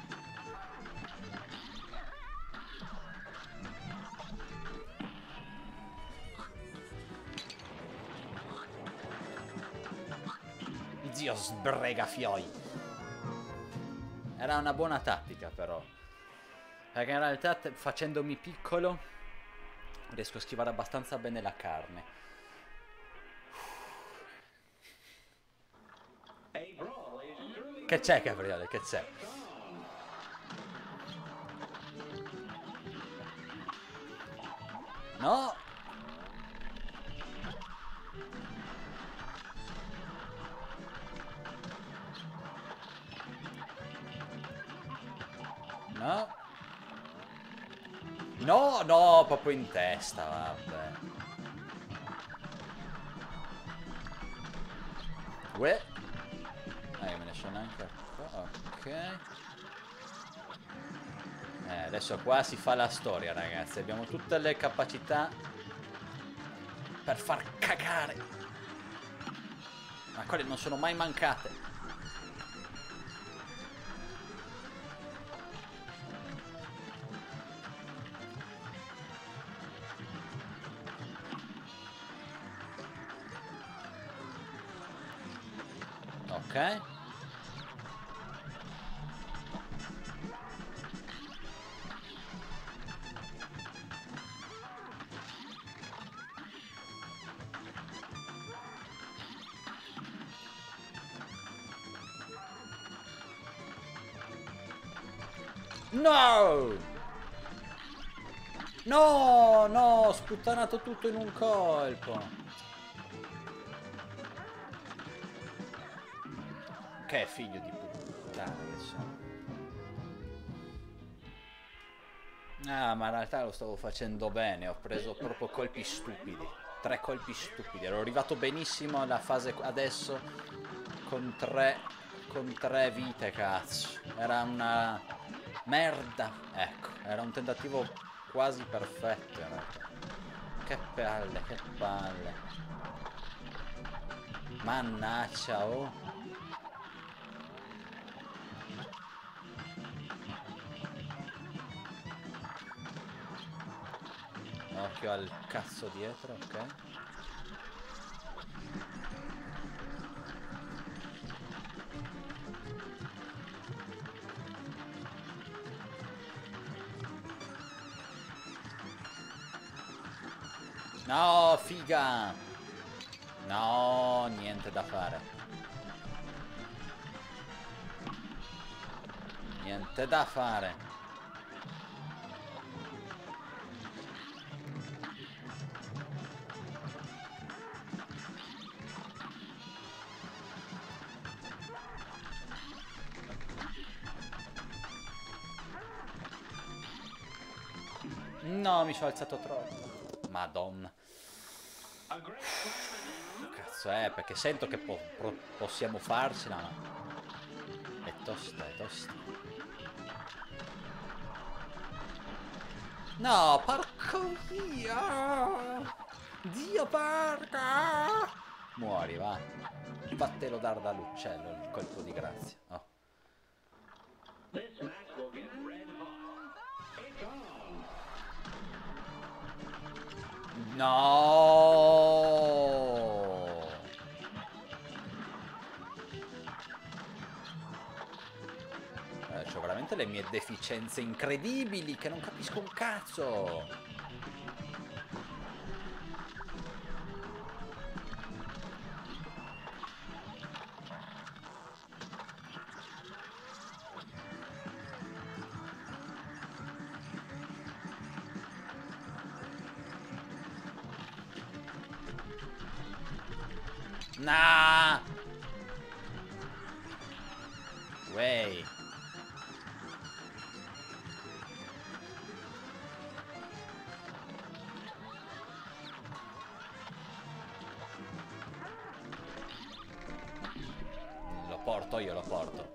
Zio sbregafioi. Era una buona tattica però. Perché in realtà facendomi piccolo riesco a schivare abbastanza bene la carne. Che c'è, Gabriele? Che c'è? No! No! No, no, proprio in testa, vabbè. Uè! Me ne sono anche qua, ok. Adesso qua si fa la storia, ragazzi. Abbiamo tutte le capacità per far cagare. Ma quelle non sono mai mancate. Ok. No! No, no, ho sputtanato tutto in un colpo. Che figlio di puttana che sono. Ah, ma in realtà lo stavo facendo bene, ho preso proprio colpi stupidi. 3 colpi stupidi. Ero arrivato benissimo alla fase adesso con 3 vite, cazzo. Era una merda. Ecco, era un tentativo quasi perfetto in realtà. Che palle, che palle. Mannaggia, oh. Occhio al cazzo dietro, ok. No, figa! No, niente da fare. Niente da fare. No, mi sono alzato troppo. Madonna. Cazzo perché sento che possiamo farcela, ma... È tosta, è tosta. No, porco via! Dio porca! Muori, va. Fattelo dar dall'uccello il colpo di grazia. Oh. No! C'ho veramente le mie deficienze incredibili che non capisco un cazzo. Nah! Way. Lo porto, io lo porto.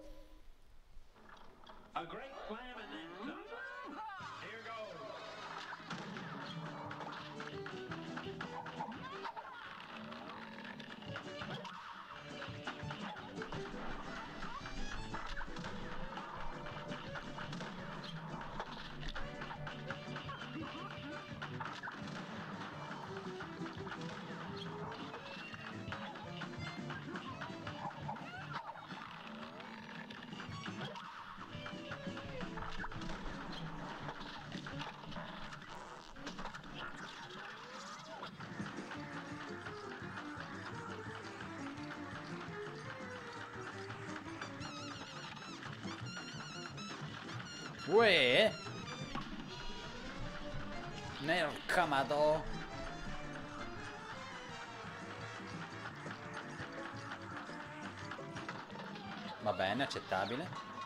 Uè! Nerca madò! Va bene, accettabile.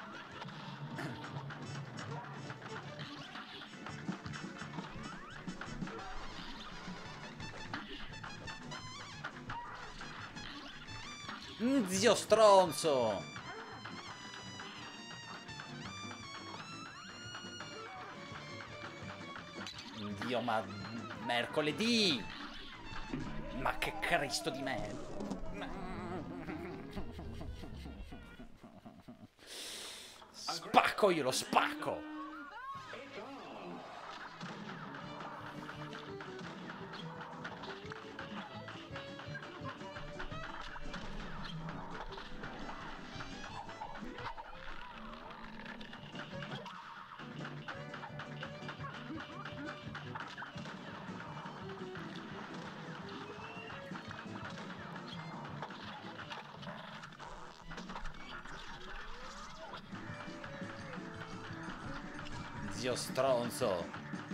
Zio stronzo! Dio, ma mercoledì! Ma che Cristo di me! Spacco, io lo spacco! Zio stronzo.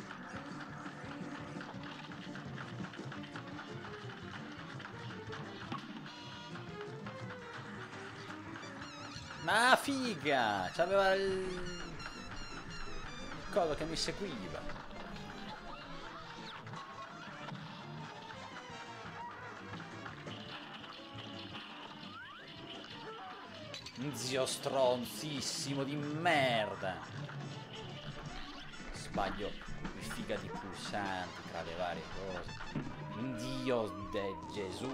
Ma figa! C'aveva il coso che mi seguiva. Zio stronzissimo di merda. Sbaglio il figa di pulsanti tra le varie cose. Dio de Gesù.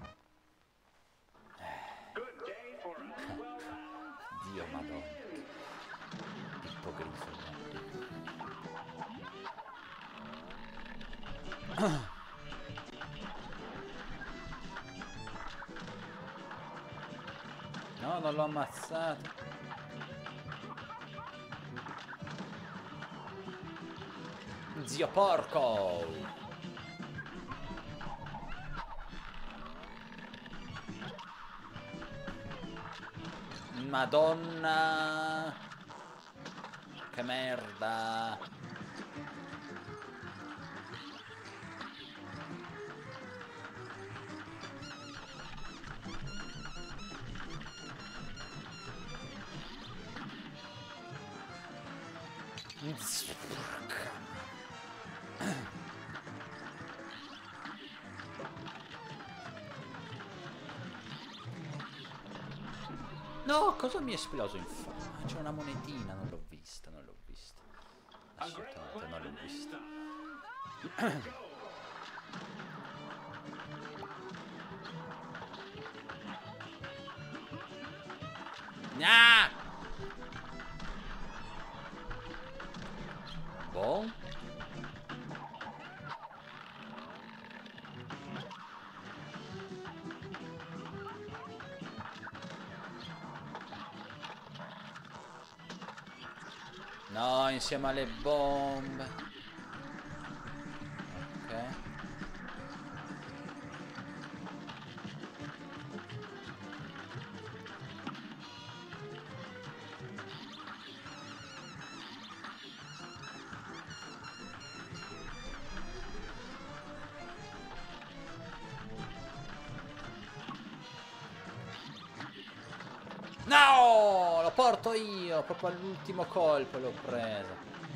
Dio madonna. Ippogrifo. No, non l'ho ammazzato. Zio porco! Madonna! Che merda! No, cosa mi è esploso in faccia? C'è una monetina, non l'ho vista, non l'ho vista. Assolutamente non l'ho vista. Ah! Boh. No, insieme alle bombe. Ok. No, lo porto io, proprio all'ultimo colpo l'ho preso.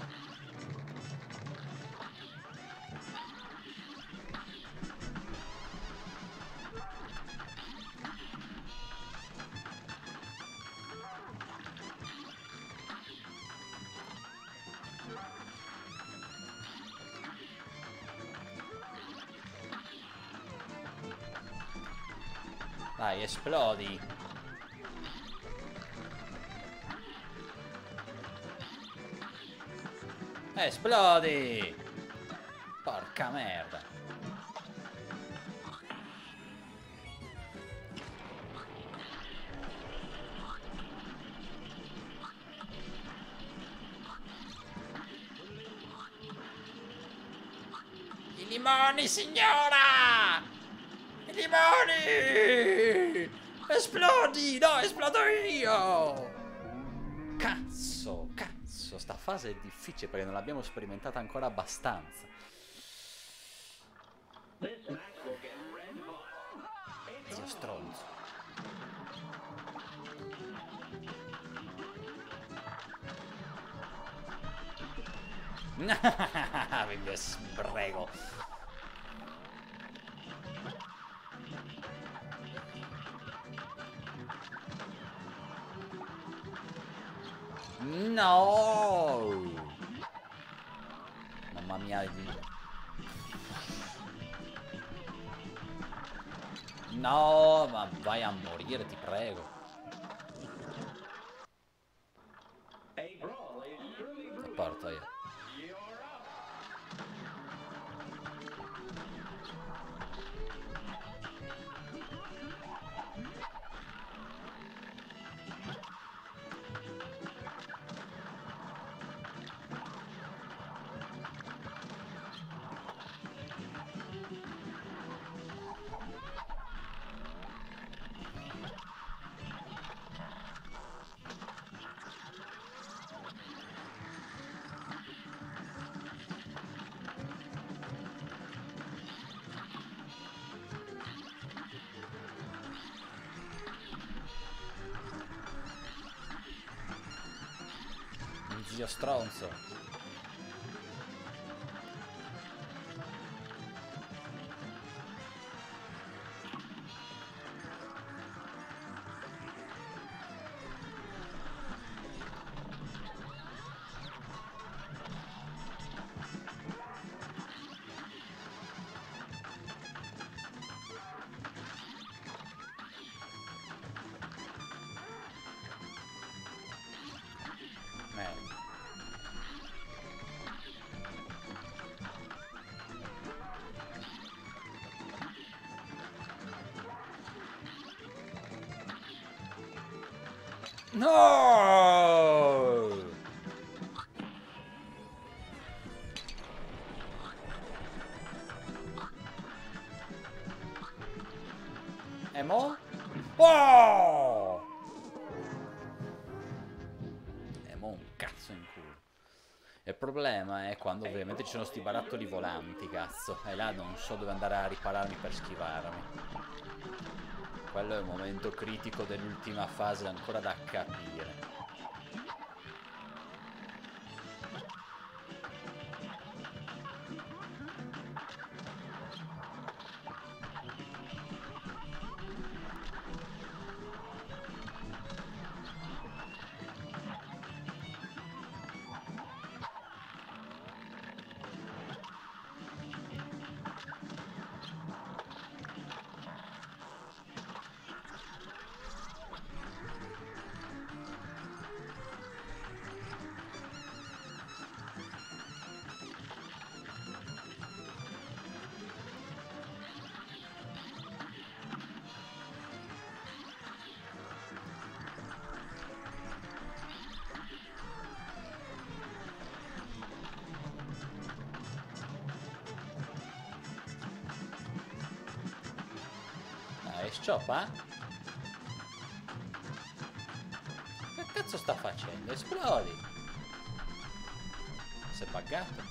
Dai, esplodi. Esplodi! Porca merda. I limoni, signora! I limoni! Esplodi! No, esplodo io! Cazzo, cazzo, sta fase è difficile perché non l'abbiamo sperimentata ancora abbastanza. Zio stronzo. Mi sbrego. No! Mamma mia. No, ma vai a morire, ti prego. Lo porto io. zio stronzo. No! E mo? Oh! E mo un cazzo in culo. Il problema è quando ovviamente ci sono sti barattoli volanti, cazzo. E là non so dove andare a ripararmi per schivarmi. Quello è il momento critico dell'ultima fase ancora da capire. Scioppa? Che cazzo sta facendo? Esplodi! Si è buggato?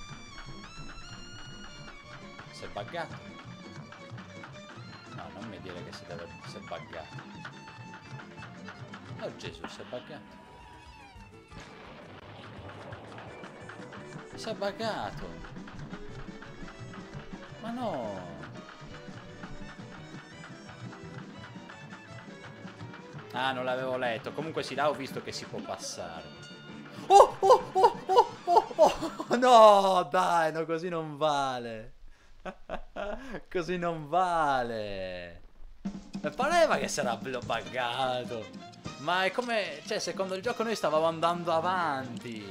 Si è buggato? No, non mi dire che si è buggato. Oh Gesù, si è buggato. Si è buggato! Ma no! Ah, non l'avevo letto. Comunque sì, là ho visto che si può passare. Oh, oh, oh, oh, oh, oh. No, dai, no, così non vale. Così non vale. Mi pareva che sarà buggato. Ma è come... Cioè, secondo il gioco noi stavamo andando avanti.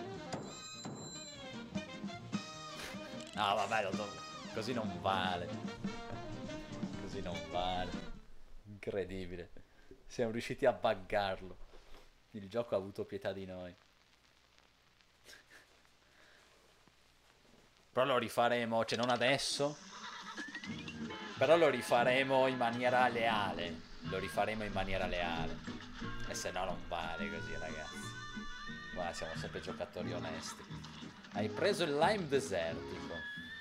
No, vabbè, così non vale. Così non vale. Incredibile. Siamo riusciti a buggarlo. Il gioco ha avuto pietà di noi. Però lo rifaremo, cioè non adesso. Però lo rifaremo in maniera leale. Lo rifaremo in maniera leale. E se no non vale così, ragazzi. Ma siamo sempre giocatori onesti. Hai preso il lime desertico.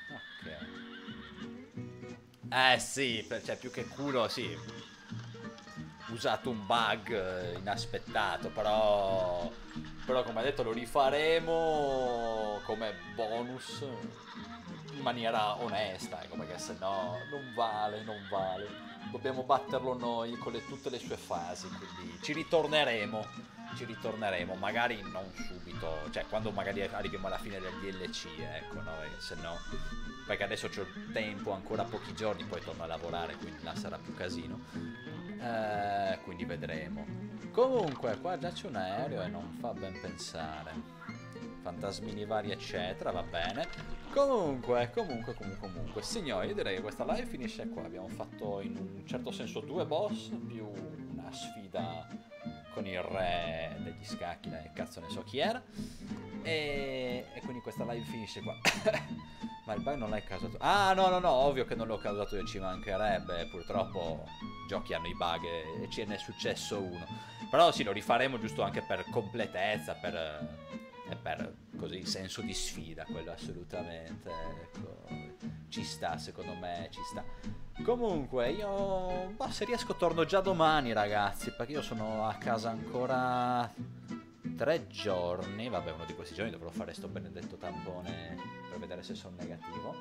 Ok. Sì, cioè più che culo, sì. Usato un bug inaspettato, però come detto lo rifaremo come bonus in maniera onesta, come che se no non vale, dobbiamo batterlo noi con tutte le sue fasi, quindi ci ritorneremo, magari non subito, cioè quando magari arriviamo alla fine del DLC, ecco, no, se no, perché adesso c'ho tempo, ancora pochi giorni, poi torno a lavorare, quindi là sarà più casino. Quindi vedremo. Comunque qua già c'è un aereo e non fa ben pensare. Fantasmini vari eccetera, va bene. Comunque signori, io direi che questa live finisce qua. Abbiamo fatto in un certo senso 2 boss più una sfida con il re degli scacchi, che cazzo ne so chi era. E quindi questa live finisce qua. Ma il bug non l'hai causato? Ah, no, ovvio che non l'ho causato io, ci mancherebbe. Purtroppo i giochi hanno i bug e ce n'è successo uno. Però sì, lo rifaremo giusto anche per completezza, e per così senso di sfida, quello assolutamente. Ecco, ci sta, secondo me ci sta. Comunque io, se riesco torno già domani, ragazzi, perché io sono a casa ancora 3 giorni, vabbè, uno di questi giorni dovrò fare sto benedetto tampone per vedere se sono negativo.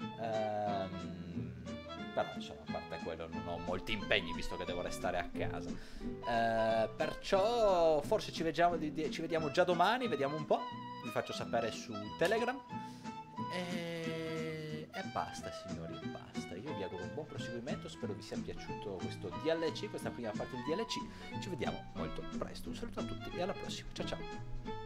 Però insomma, a parte quello non ho molti impegni visto che devo restare a casa. Perciò forse ci vediamo già domani, vediamo un po', vi faccio sapere su Telegram. E basta signori, basta. Io vi auguro un buon proseguimento, spero vi sia piaciuto questo DLC, questa prima parte del DLC. Ci vediamo molto presto, un saluto a tutti e alla prossima, ciao ciao.